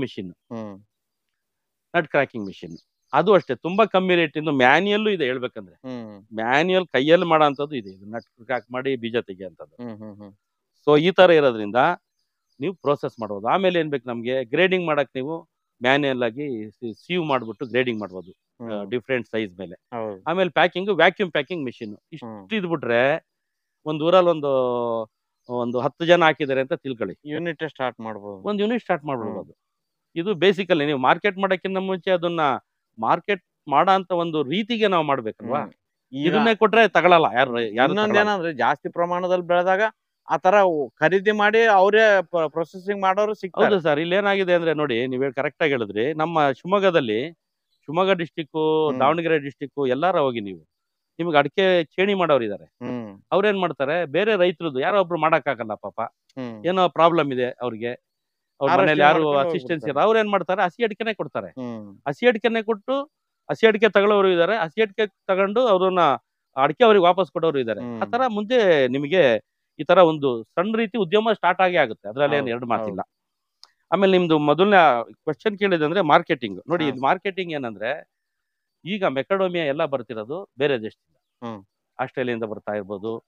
ಮಿಷಿನ್ ಅದು ಅಷ್ಟೇ ತುಂಬಾ ಕಮ್ಮಿ ರೇಟ್ ಇಂದ. ಮ್ಯಾನ್ಯಲ್ ಇದೆ, ಹೇಳ್ಬೇಕಂದ್ರೆ ಮ್ಯಾನ್ಯಲ್ ಕೈಯಲ್ಲಿ ಮಾಡೋ ಅಂತದ್ದು ಇದೆ. ನಟ್ ಕ್ರಾಕ್ ಮಾಡಿ ಬೀಜ ತೆಗಿಯೋಂಥದ್ದು. ಸೊ ಈ ತರ ಇರೋದ್ರಿಂದ ನೀವು ಪ್ರೋಸೆಸ್ ಮಾಡ್ಬೋದು. ಆಮೇಲೆ ಏನ್ ಬೇಕು ನಮ್ಗೆ, ಗ್ರೇಡಿಂಗ್ ಮಾಡಕ್ ನೀವು ಮ್ಯಾನ್ಯಲ್ ಆಗಿ ಸೀವ್ ಮಾಡ್ಬಿಟ್ಟು ಗ್ರೇಡಿಂಗ್ ಮಾಡ್ಬೋದು ಡಿಫ್ರೆಂಟ್ ಸೈಜ್ ಮೇಲೆ. ಆಮೇಲೆ ಪ್ಯಾಕಿಂಗ್, ವ್ಯಾಕ್ಯೂಮ್ ಪ್ಯಾಕಿಂಗ್ ಮಿಷಿನ್. ಇಷ್ಟು ಇದ್ಬಿಟ್ರೆ ಒಂದ್ ಊರಲ್ಲಿ ಒಂದು 10 ಜನ ಹಾಕಿದ್ದಾರೆ ಅಂತ ತಿಳ್ಕೊಳ್ಳಿ, ಯೂನಿಟ್ ಸ್ಟಾರ್ಟ್ ಮಾಡ್ಬೋದು. ಒಂದು ಯೂನಿಟ್ ಸ್ಟಾರ್ಟ್ ಮಾಡ್ಬೋದು. ಇದು ಬೇಸಿಕಲಿ ನೀವು ಮಾರ್ಕೆಟ್ ಮಾಡಕ್ಕಿಂತ ಮುಂಚೆ ಅದನ್ನ ಮಾರ್ಕೆಟ್ ಮಾಡೋ ಅಂತ ಒಂದು ರೀತಿಗೆ ನಾವು ಮಾಡ್ಬೇಕಲ್ವಾ. ಇದನ್ನೇ ಕೊಟ್ರೆ ತಗೊಳಲ್ಲ ಯಾರು. ಇನ್ನೊಂದೇನಂದ್ರೆ ಜಾಸ್ತಿ ಪ್ರಮಾಣದಲ್ಲಿ ಬೆಳೆದಾಗ ಆತರ ಖರೀದಿ ಮಾಡಿ ಅವರೇ ಪ್ರೊಸೆಸಿಂಗ್ ಮಾಡೋರು ಸಿಗ್ತಾರೆ. ಹೌದು ಸರ್. ಇಲ್ಲಿ ಏನಾಗಿದೆ ಅಂದ್ರೆ ನೋಡಿ, ನೀವ್ ಕರೆಕ್ಟ್ ಆಗಿ ಹೇಳಿದ್ರಿ. ನಮ್ಮ ಶಿವಮೊಗ್ಗ ಡಿಸ್ಟಿಕ್, ದಾವಣಗೆರೆ ಡಿಸ್ಟಿಕ್ ಎಲ್ಲಾರ ಹೋಗಿ ನಿಮ್ಗೆ ಅಡಿಕೆ ಚೇಣಿ ಮಾಡೋರು ಇದಾರೆ. ಅವ್ರೇನ್ ಮಾಡ್ತಾರೆ, ಬೇರೆ ರೈತರದ್ದು ಯಾರೋ ಒಬ್ರು ಮಾಡಕ್ಕಾಗಲ್ಲ ಪಾಪ, ಏನೋ ಪ್ರಾಬ್ಲಮ್ ಇದೆ ಅವ್ರಿಗೆ, ಅವ್ರ ಮನೇಲಿ ಯಾರು ಅಸಿಸ್ಟೆನ್ಸ್ ಇರ, ಅವ್ರು ಏನ್ ಮಾಡ್ತಾರೆ, ಹಸಿ ಅಡಿಕೆನೆ ಕೊಡ್ತಾರೆ. ಹಸಿ ಅಡಿಕೆನೆ ಕೊಟ್ಟು ಹಸಿ ಅಡಿಕೆ ತಗೊಳ್ಳೋರು ಇದಾರೆ, ಹಸಿ ಅಡಿಕೆ ತಗೊಂಡು ಅವ್ರನ್ನ ಅಡಿಕೆ ಅವ್ರಿಗೆ ವಾಪಸ್ ಕೊಡೋರು ಇದಾರೆ. ಆ ತರ ಮುಂದೆ ನಿಮಗೆ ಈ ತರ ಒಂದು ಸಣ್ಣ ರೀತಿ ಉದ್ಯಮ ಸ್ಟಾರ್ಟ್ ಆಗೇ ಆಗುತ್ತೆ. ಅದ್ರಲ್ಲಿ ಏನು 2 ಮಾತಿಲ್ಲ. ಆಮೇಲೆ ನಿಮ್ದು ಮೊದಲನೇ ಕ್ವಶನ್ ಕೇಳಿದಂದ್ರೆ ಮಾರ್ಕೆಟಿಂಗ್. ನೋಡಿ, ಇದು ಮಾರ್ಕೆಟಿಂಗ್ ಏನಂದ್ರೆ, ಈಗ ಮೆಕಡೋಮಿಯಾ ಎಲ್ಲ ಬರ್ತಿರೋದು ಬೇರೆ ದೇಶದಿಂದ. ಆಸ್ಟ್ರೇಲಿಯಾದಿಂದ ಬರ್ತಾ ಇರ್ಬೋದು,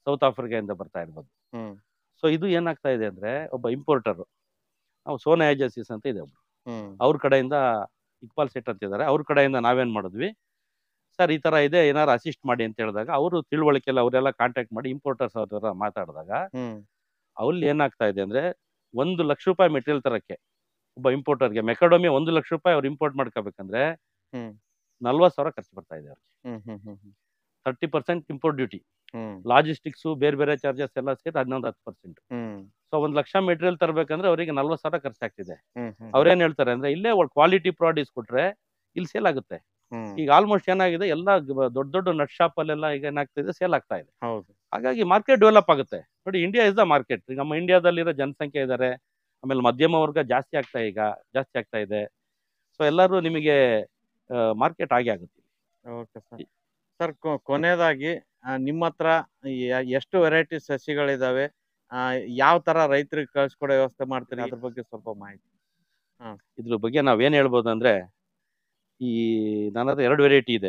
ಸೌತ್ ಆಫ್ರಿಕಾದಿಂದ ಬರ್ತಾ ಇರ್ಬೋದು. ಸೊ ಇದು ಏನಾಗ್ತಾ ಇದೆ ಅಂದ್ರೆ ಒಬ್ಬ ಇಂಪೋರ್ಟರ್, ನಾವು ಸೋನಾ ಏಜೆನ್ಸೀಸ್ ಅಂತ ಇದೆ ಒಬ್ರು, ಅವ್ರ ಕಡೆಯಿಂದ ಇಕ್ಬಾಲ್ ಸೇಠ್ ಅಂತ ಇದ್ದಾರೆ, ಅವ್ರ ಕಡೆಯಿಂದ ನಾವೇನ್ ಮಾಡಿದ್ವಿ, ಸರ್ ಈ ತರ ಇದೆ ಏನಾರು ಅಸಿಸ್ಟ್ ಮಾಡಿ ಅಂತ ಹೇಳಿದಾಗ ಅವರು ತಿಳುವಳಿಕೆಲ್ಲ ಅವರೆಲ್ಲ ಕಾಂಟ್ಯಾಕ್ಟ್ ಮಾಡಿ ಇಂಪೋರ್ಟರ್ಸ್ ಅವ್ರ ಮಾತಾಡಿದಾಗ ಅಲ್ಲಿ ಏನಾಗ್ತಾ ಇದೆ ಅಂದ್ರೆ 1 ಲಕ್ಷ ರೂಪಾಯಿ ಮೆಟೀರಿಯಲ್ ತರಕ್ಕೆ ಒಬ್ಬ ಇಂಪೋರ್ಟರ್ಗೆ ಮೆಕಾಡೋಮಿಯಾ 1 ಲಕ್ಷ ರೂಪಾಯಿ ಅವ್ರು ಇಂಪೋರ್ಟ್ ಮಾಡ್ಕೋಬೇಕಂದ್ರೆ 40,000 ಖರ್ಚು ಬರ್ತಾ ಇದೆ ಅವ್ರಿಗೆ. 30% ಇಂಪೋರ್ಟ್ ಡ್ಯೂಟಿ, ಲಾಜಿಸ್ಟಿಕ್ಸ್ ಬೇರೆ ಬೇರೆ ಚಾರ್ಜಸ್ ಎಲ್ಲ ಸೇರಿ 11-10%. ಸೊ 1 ಲಕ್ಷ ಮೆಟೀರಿಯಲ್ ತರಬೇಕಂದ್ರೆ ಅವರಿಗೆ 40,000 ಖರ್ಚಾಗ್ತಿದೆ. ಅವ್ರೇನ್ ಹೇಳ್ತಾರೆ ಅಂದ್ರೆ ಇಲ್ಲೇ ಕ್ವಾಲಿಟಿ ಪ್ರಾಡಕ್ಟ್ಸ್ ಕೊಟ್ರೆ ಇಲ್ಲಿ ಸೇಲ್ ಆಗುತ್ತೆ. ಈಗ ಆಲ್ಮೋಸ್ಟ್ ಏನಾಗಿದೆ, ಎಲ್ಲ ದೊಡ್ಡ ದೊಡ್ಡ ನಟ್ ಶಾಪ್ ಅಲ್ಲೆಲ್ಲ ಈಗ ಏನಾಗ್ತಿದೆ, ಸೇಲ್ ಆಗ್ತಾ ಇದೆ. ಹಾಗಾಗಿ ಮಾರ್ಕೆಟ್ ಡೆವಲಪ್ ಆಗುತ್ತೆ. ನೋಡಿ, ಇಂಡಿಯಾ ಇಸ್ ದ ಮಾರ್ಕೆಟ್. ಈಗ ನಮ್ಮ ಇಂಡಿಯಾದಲ್ಲಿರೋ ಜನಸಂಖ್ಯೆ ಇದ್ದಾರೆ, ಆಮೇಲೆ ಮಧ್ಯಮ ವರ್ಗ ಜಾಸ್ತಿ ಆಗ್ತಾ ಇದೆ. ಸೊ ಎಲ್ಲರೂ ನಿಮಗೆ ಮಾರ್ಕೆಟ್ ಆಗೇ ಆಗುತ್ತೆ. ಓಕೆ ಸರ್, ಕೊನೆಯದಾಗಿ ನಿಮ್ಮ ಹತ್ರ ಎಷ್ಟು ವೆರೈಟಿ ಸಸಿಗಳಿದಾವೆ, ಯಾವ ತರ ರೈತರಿಗೆ ಕಳ್ಸಿಕೊಡೋ ವ್ಯವಸ್ಥೆ ಮಾಡ್ತೀರಿ, ಅದ್ರ ಬಗ್ಗೆ ಸ್ವಲ್ಪ ಮಾಹಿತಿ. ಇದ್ರ ಬಗ್ಗೆ ನಾವೇನ್ ಹೇಳ್ಬೋದು ಅಂದ್ರೆ, ಈ ನನ್ನ ಹತ್ರ 2 ವೆರೈಟಿ ಇದೆ.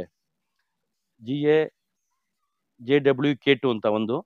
GA-JW-K2 ಅಂತ ಒಂದು,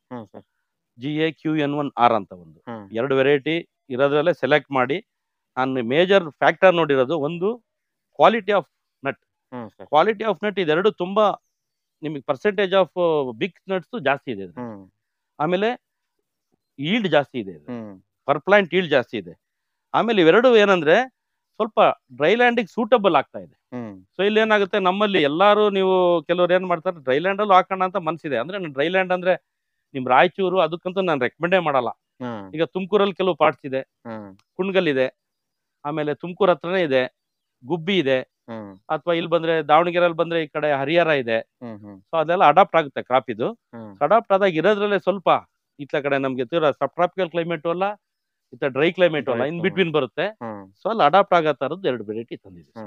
GA-QN1R ಅಂತ ಒಂದು. 2 ವೆರೈಟಿ ಇರೋದ್ರಲ್ಲೇ ಸೆಲೆಕ್ಟ್ ಮಾಡಿ ನಾನು ಮೇಜರ್ ಫ್ಯಾಕ್ಟರ್ ನೋಡಿರೋದು, ಒಂದು quality of nut. Quality of nut ಇದೆರಡು ತುಂಬಾ ನಿಮಗೆ ಪರ್ಸೆಂಟೇಜ್ ಆಫ್ ಬಿಗ್ ನಟ್ಸ್ ಜಾಸ್ತಿ ಇದೆ. ಆಮೇಲೆ ಈಲ್ಡ್ ಜಾಸ್ತಿ ಇದೆ, ಪರ್ ಪ್ಲಾಂಟ್ ಈಲ್ಡ್ ಜಾಸ್ತಿ ಇದೆ. ಆಮೇಲೆ ಇವೆರಡು ಏನಂದ್ರೆ ಸ್ವಲ್ಪ ಡ್ರೈ ಲ್ಯಾಂಡಿಗೆ ಸೂಟಬಲ್ ಆಗ್ತಾ ಇದೆ. ಸೊ ಇಲ್ಲಿ ಏನಾಗುತ್ತೆ, ನಮ್ಮಲ್ಲಿ ಎಲ್ಲಾರು ನೀವು ಕೆಲವ್ರು ಏನ್ ಮಾಡ್ತಾರೆ, ಡ್ರೈ ಲ್ಯಾಂಡ್ ಅಲ್ಲೂ ಹಾಕೋಣ ಅಂತ ಮನ್ಸಿದೆ. ಅಂದ್ರೆ ಡ್ರೈ ಲ್ಯಾಂಡ್ ಅಂದ್ರೆ ನಿಮ್ ರಾಯಚೂರು ಅದಕ್ಕಂತೂ ನಾನು ರೆಕಮೆಂಡೇ ಮಾಡಲ್ಲ. ಈಗ ತುಮಕೂರಲ್ಲಿ ಕೆಲವು ಪಾರ್ಟ್ಸ್ ಇದೆ, ಕುಣ್ಗಲ್ ಇದೆ, ಆಮೇಲೆ ತುಮಕೂರು ಹತ್ರನೇ ಇದೆ, ಗುಬ್ಬಿ ಇದೆ, ಅಥವಾ ಇಲ್ಲಿ ಬಂದ್ರೆ ದಾವಣಗೆರೆಯಲ್ಲಿ ಬಂದ್ರೆ ಈ ಕಡೆ ಹರಿಹರ ಇದೆ. ಸೊ ಅದೆಲ್ಲ ಅಡಾಪ್ಟ್ ಆಗುತ್ತೆ ಕ್ರಾಪ್. ಇದು ಅಡಾಪ್ಟ್ ಆದಾಗ ಇರೋದ್ರಲ್ಲೇ ಸ್ವಲ್ಪ ಇತ್ತ ಕಡೆ ನಮ್ಗೆ ಸಬ್ ಟ್ರಾಪಿಕಲ್ ಕ್ಲೈಮೇಟ್ ಅಲ್ಲ, ಇತ್ತ ಡ್ರೈ ಕ್ಲೈಮೇಟ್ ಅಲ್ಲ, ಇನ್ ಬಿಟ್ವೀನ್ ಬರುತ್ತೆ. ಸೊ ಅಲ್ಲಿ ಅಡಾಪ್ಟ್ ಆಗೋ ತರದ್ದು 2 ವೆರೈಟಿ ತಂದಿದ್ದೀವಿ.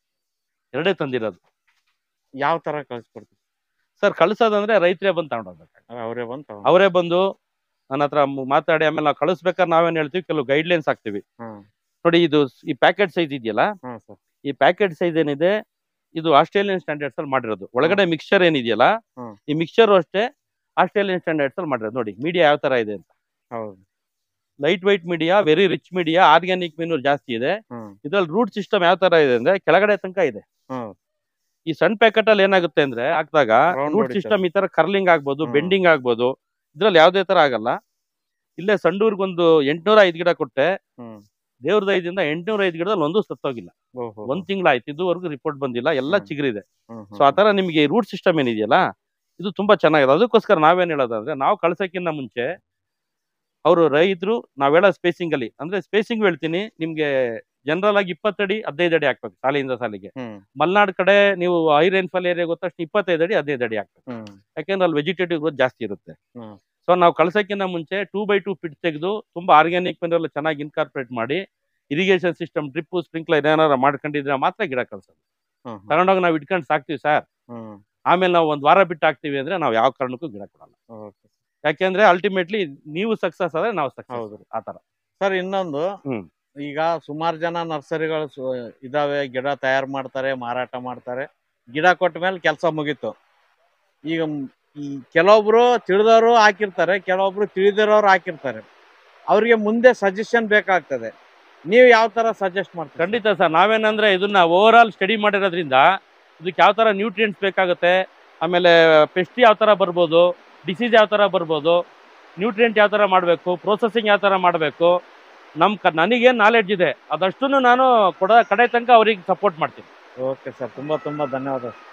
2 ತಂದಿರೋದು. ಯಾವ ತರ ಕಳ್ಸಿಕೊಡ್ತೀವಿ ಸರ್? ಕಳ್ಸೋದಂದ್ರೆ ರೈತರೇ ಬಂದು ತಗೊಂಡೋಗ್ಬೇಕು. ಅವರೇ ಬಂದು ನನ್ನ ಹತ್ರ ಮಾತಾಡಿ, ಆಮೇಲೆ ನಾವು ಕಳಿಸ್ಬೇಕಾದ್ರೆ ನಾವೇನ್ ಹೇಳ್ತೀವಿ, ಕೆಲವು ಗೈಡ್ಲೈನ್ಸ್ ಹಾಕ್ತಿವಿ. ನೋಡಿ, ಇದು ಈ ಪ್ಯಾಕೆಟ್ ಸೈಜ್ ಇದೆಯಲ್ಲ, ಈ ಪ್ಯಾಕೆಟ್ ಸೈಜ್ ಏನಿದೆ ಇದು ಆಸ್ಟ್ರೇಲಿಯನ್ ಸ್ಟ್ಯಾಂಡರ್ಡ್ಸ್ ಅಲ್ಲಿ ಮಾಡಿರೋದು. ಒಳಗಡೆ ಮಿಕ್ಸ್ಚರ್ ಏನಿದೆಯಲ್ಲ, ಈ ಮಿಕ್ಸ್ಚರ್ ಅಷ್ಟೇ ಆಸ್ಟ್ರೇಲಿಯನ್ ಸ್ಟ್ಯಾಂಡರ್ಡ್ಸ್ ಅಲ್ಲಿ ಮಾಡಿರೋದು. ನೋಡಿ ಮೀಡಿಯಾ ಯಾವ ತರ ಇದೆ ಅಂತ. Light weight media, very rich media, organic manure ಜಾಸ್ತಿ ಇದೆ. ಇದ್ರಲ್ಲಿ ರೂಟ್ ಸಿಸ್ಟಮ್ ಯಾವ ತರ ಇದೆ ಅಂದ್ರೆ ಕೆಳಗಡೆ ತನಕ ಇದೆ. ಈ ಸಣ್ಣ ಪ್ಯಾಕೆಟ್ ಅಲ್ಲಿ ಏನಾಗುತ್ತೆ ಅಂದ್ರೆ ಹಾಕಿದಾಗ ರೂಟ್ ಸಿಸ್ಟಮ್ ಈ ತರ ಕರ್ಲಿಂಗ್ ಆಗ್ಬೋದು, ಬೆಂಡಿಂಗ್ ಆಗ್ಬೋದು. ಇದ್ರಲ್ಲಿ ಯಾವ್ದೇ ತರ ಆಗಲ್ಲ. ಇಲ್ಲೇ ಸಂಡೂರ್ಗೊಂದು 805 ಗಿಡ ಕೊಟ್ಟೆ, ದೇವ್ರ ದಯದಿಂದ 805 ಗಿಡದಲ್ಲಿ ಒಂದು ಸತ್ತೋಗಿಲ್ಲ. 1 ತಿಂಗಳಾಯ್ತು, ಇದುವರೆಗೂ ರಿಪೋರ್ಟ್ ಬಂದಿಲ್ಲ, ಎಲ್ಲ ಚಿಗುರಿದೆ. ಸೊ ಆತರ ನಿಮಗೆ ರೂಟ್ ಸಿಸ್ಟಮ್ ಏನಿದೆಯಲ್ಲ ಇದು ತುಂಬಾ ಚೆನ್ನಾಗಿದೆ. ಅದಕ್ಕೋಸ್ಕರ ನಾವೇನ್ ಹೇಳೋದಂದ್ರೆ, ನಾವು ಕಳ್ಸಕ್ಕಿಂತ ಮುಂಚೆ ಅವರು ರೈತರು ನಾವ್ ಹೇಳೋ ಸ್ಪೇಸಿಂಗ್ ಅಲ್ಲಿ, ಅಂದ್ರೆ ಸ್ಪೇಸಿಂಗ್ ಹೇಳ್ತೀನಿ ನಿಮ್ಗೆ, ಜನರಲ್ ಆಗಿ 20 ಅಡಿ 15 ಅಡಿ ಹಾಕ್ಬೇಕು ಸಾಲಿಯಿಂದ ಸಾಲಿಗೆ. ಮಲ್ನಾಡ್ ಕಡೆ ನೀವು ಹೈ ರೈನ್ಫಾಲ್ ಏರಿಯಾ ಗೊತ್ತಷ್ಟು 25 ಅಡಿ 15 ಅಡಿ ಹಾಕ್ಬೇಕು, ಯಾಕೆಂದ್ರೆ ಅಲ್ಲಿ ವೆಜಿಟೇಟಿವ್ ಗ್ರೋತ್ ಜಾಸ್ತಿ ಇರುತ್ತೆ. ಸೊ ನಾವು ಕಳ್ಸಕ್ಕಿಂತ ಮುಂಚೆ 2x2 ಫಿಟ್ ತೆಗೆದು ತುಂಬಾ ಆರ್ಗ್ಯಾನಿಕ್ ಮೆನ್ಯೂರ್ ಚೆನ್ನಾಗಿ ಇನ್ಕಾರ್ಪೊರೇಟ್ ಮಾಡಿ, ಇರಿಗೇಷನ್ ಸಿಸ್ಟಮ್, ಡ್ರಿಪ್, ಸ್ಪ್ರಿಂಕ್ಲರ್ ಏನಾರ ಮಾಡ್ಕೊಂಡಿದ್ರೆ ಮಾತ್ರ ಗಿಡ ಕಳ್ಸೋದು. ತಗೊಂಡೋಗಿ ನಾವು ಇಟ್ಕೊಂಡು ಸಾಕ್ತಿವಿ ಸರ್, ಆಮೇಲೆ ನಾವು 1 ವಾರ ಬಿಟ್ಟು ಹಾಕ್ತಿವಿ ಅಂದ್ರೆ ನಾವು ಯಾವ ಕಾರಣಕ್ಕೂ ಗಿಡ ಕೊಡಲ್ಲ. ಯಾಕೆಂದ್ರೆ ಅಲ್ಟಿಮೇಟ್ಲಿ ನೀವು ಸಕ್ಸಸ್ ಆದ್ರೆ ನಾವು ಸಕ್ಸಸ್. ಆತರ ಸರ್, ಇನ್ನೊಂದು, ಈಗ ಸುಮಾರು ಜನ ನರ್ಸರಿಗಳು ಇದಾವೆ, ಗಿಡ ತಯಾರು ಮಾಡ್ತಾರೆ, ಮಾರಾಟ ಮಾಡ್ತಾರೆ. ಗಿಡ ಕೊಟ್ಟ ಮೇಲೆ ಕೆಲಸ ಮುಗೀತು. ಈಗ ಈ ಕೆಲವೊಬ್ರು ತಿಳಿದವರು ಹಾಕಿರ್ತಾರೆ, ಕೆಲವೊಬ್ರು ತಿಳಿದಿರೋರು ಹಾಕಿರ್ತಾರೆ. ಅವ್ರಿಗೆ ಮುಂದೆ ಸಜೆಷನ್ ಬೇಕಾಗ್ತದೆ. ನೀವು ಯಾವ ತರ ಸಜೆಸ್ಟ್ ಮಾಡ್ತೀರಿ? ಖಂಡಿತ ಸರ್, ನಾವೇನಂದ್ರೆ ಇದನ್ನ ಓವರ್ ಆಲ್ ಸ್ಟಡಿ ಮಾಡಿರೋದ್ರಿಂದ ಇದಕ್ಕೆ ಯಾವ ತರ ನ್ಯೂಟ್ರಿಯೆಂಟ್ಸ್ ಬೇಕಾಗುತ್ತೆ, ಆಮೇಲೆ ಪೆಸ್ಟ್ ಯಾವ ತರ ಬರ್ಬೋದು, ಡಿಸೀಸ್ ಯಾವ ತರ ಬರ್ಬೋದು, ನ್ಯೂಟ್ರಿಯೆಂಟ್ ಯಾವ ತರ ಮಾಡಬೇಕು, ಪ್ರೊಸೆಸಿಂಗ್ ಯಾವ ತರ ಮಾಡಬೇಕು, ನನಗೇನು ನಾಲೆಡ್ಜ್ ಇದೆ ಅದಷ್ಟು ನಾನು ಕಡೆ ತನಕ ಅವ್ರಿಗೆ ಸಪೋರ್ಟ್ ಮಾಡ್ತೀನಿ. ಓಕೆ ಸರ್, ತುಂಬಾ ಧನ್ಯವಾದ.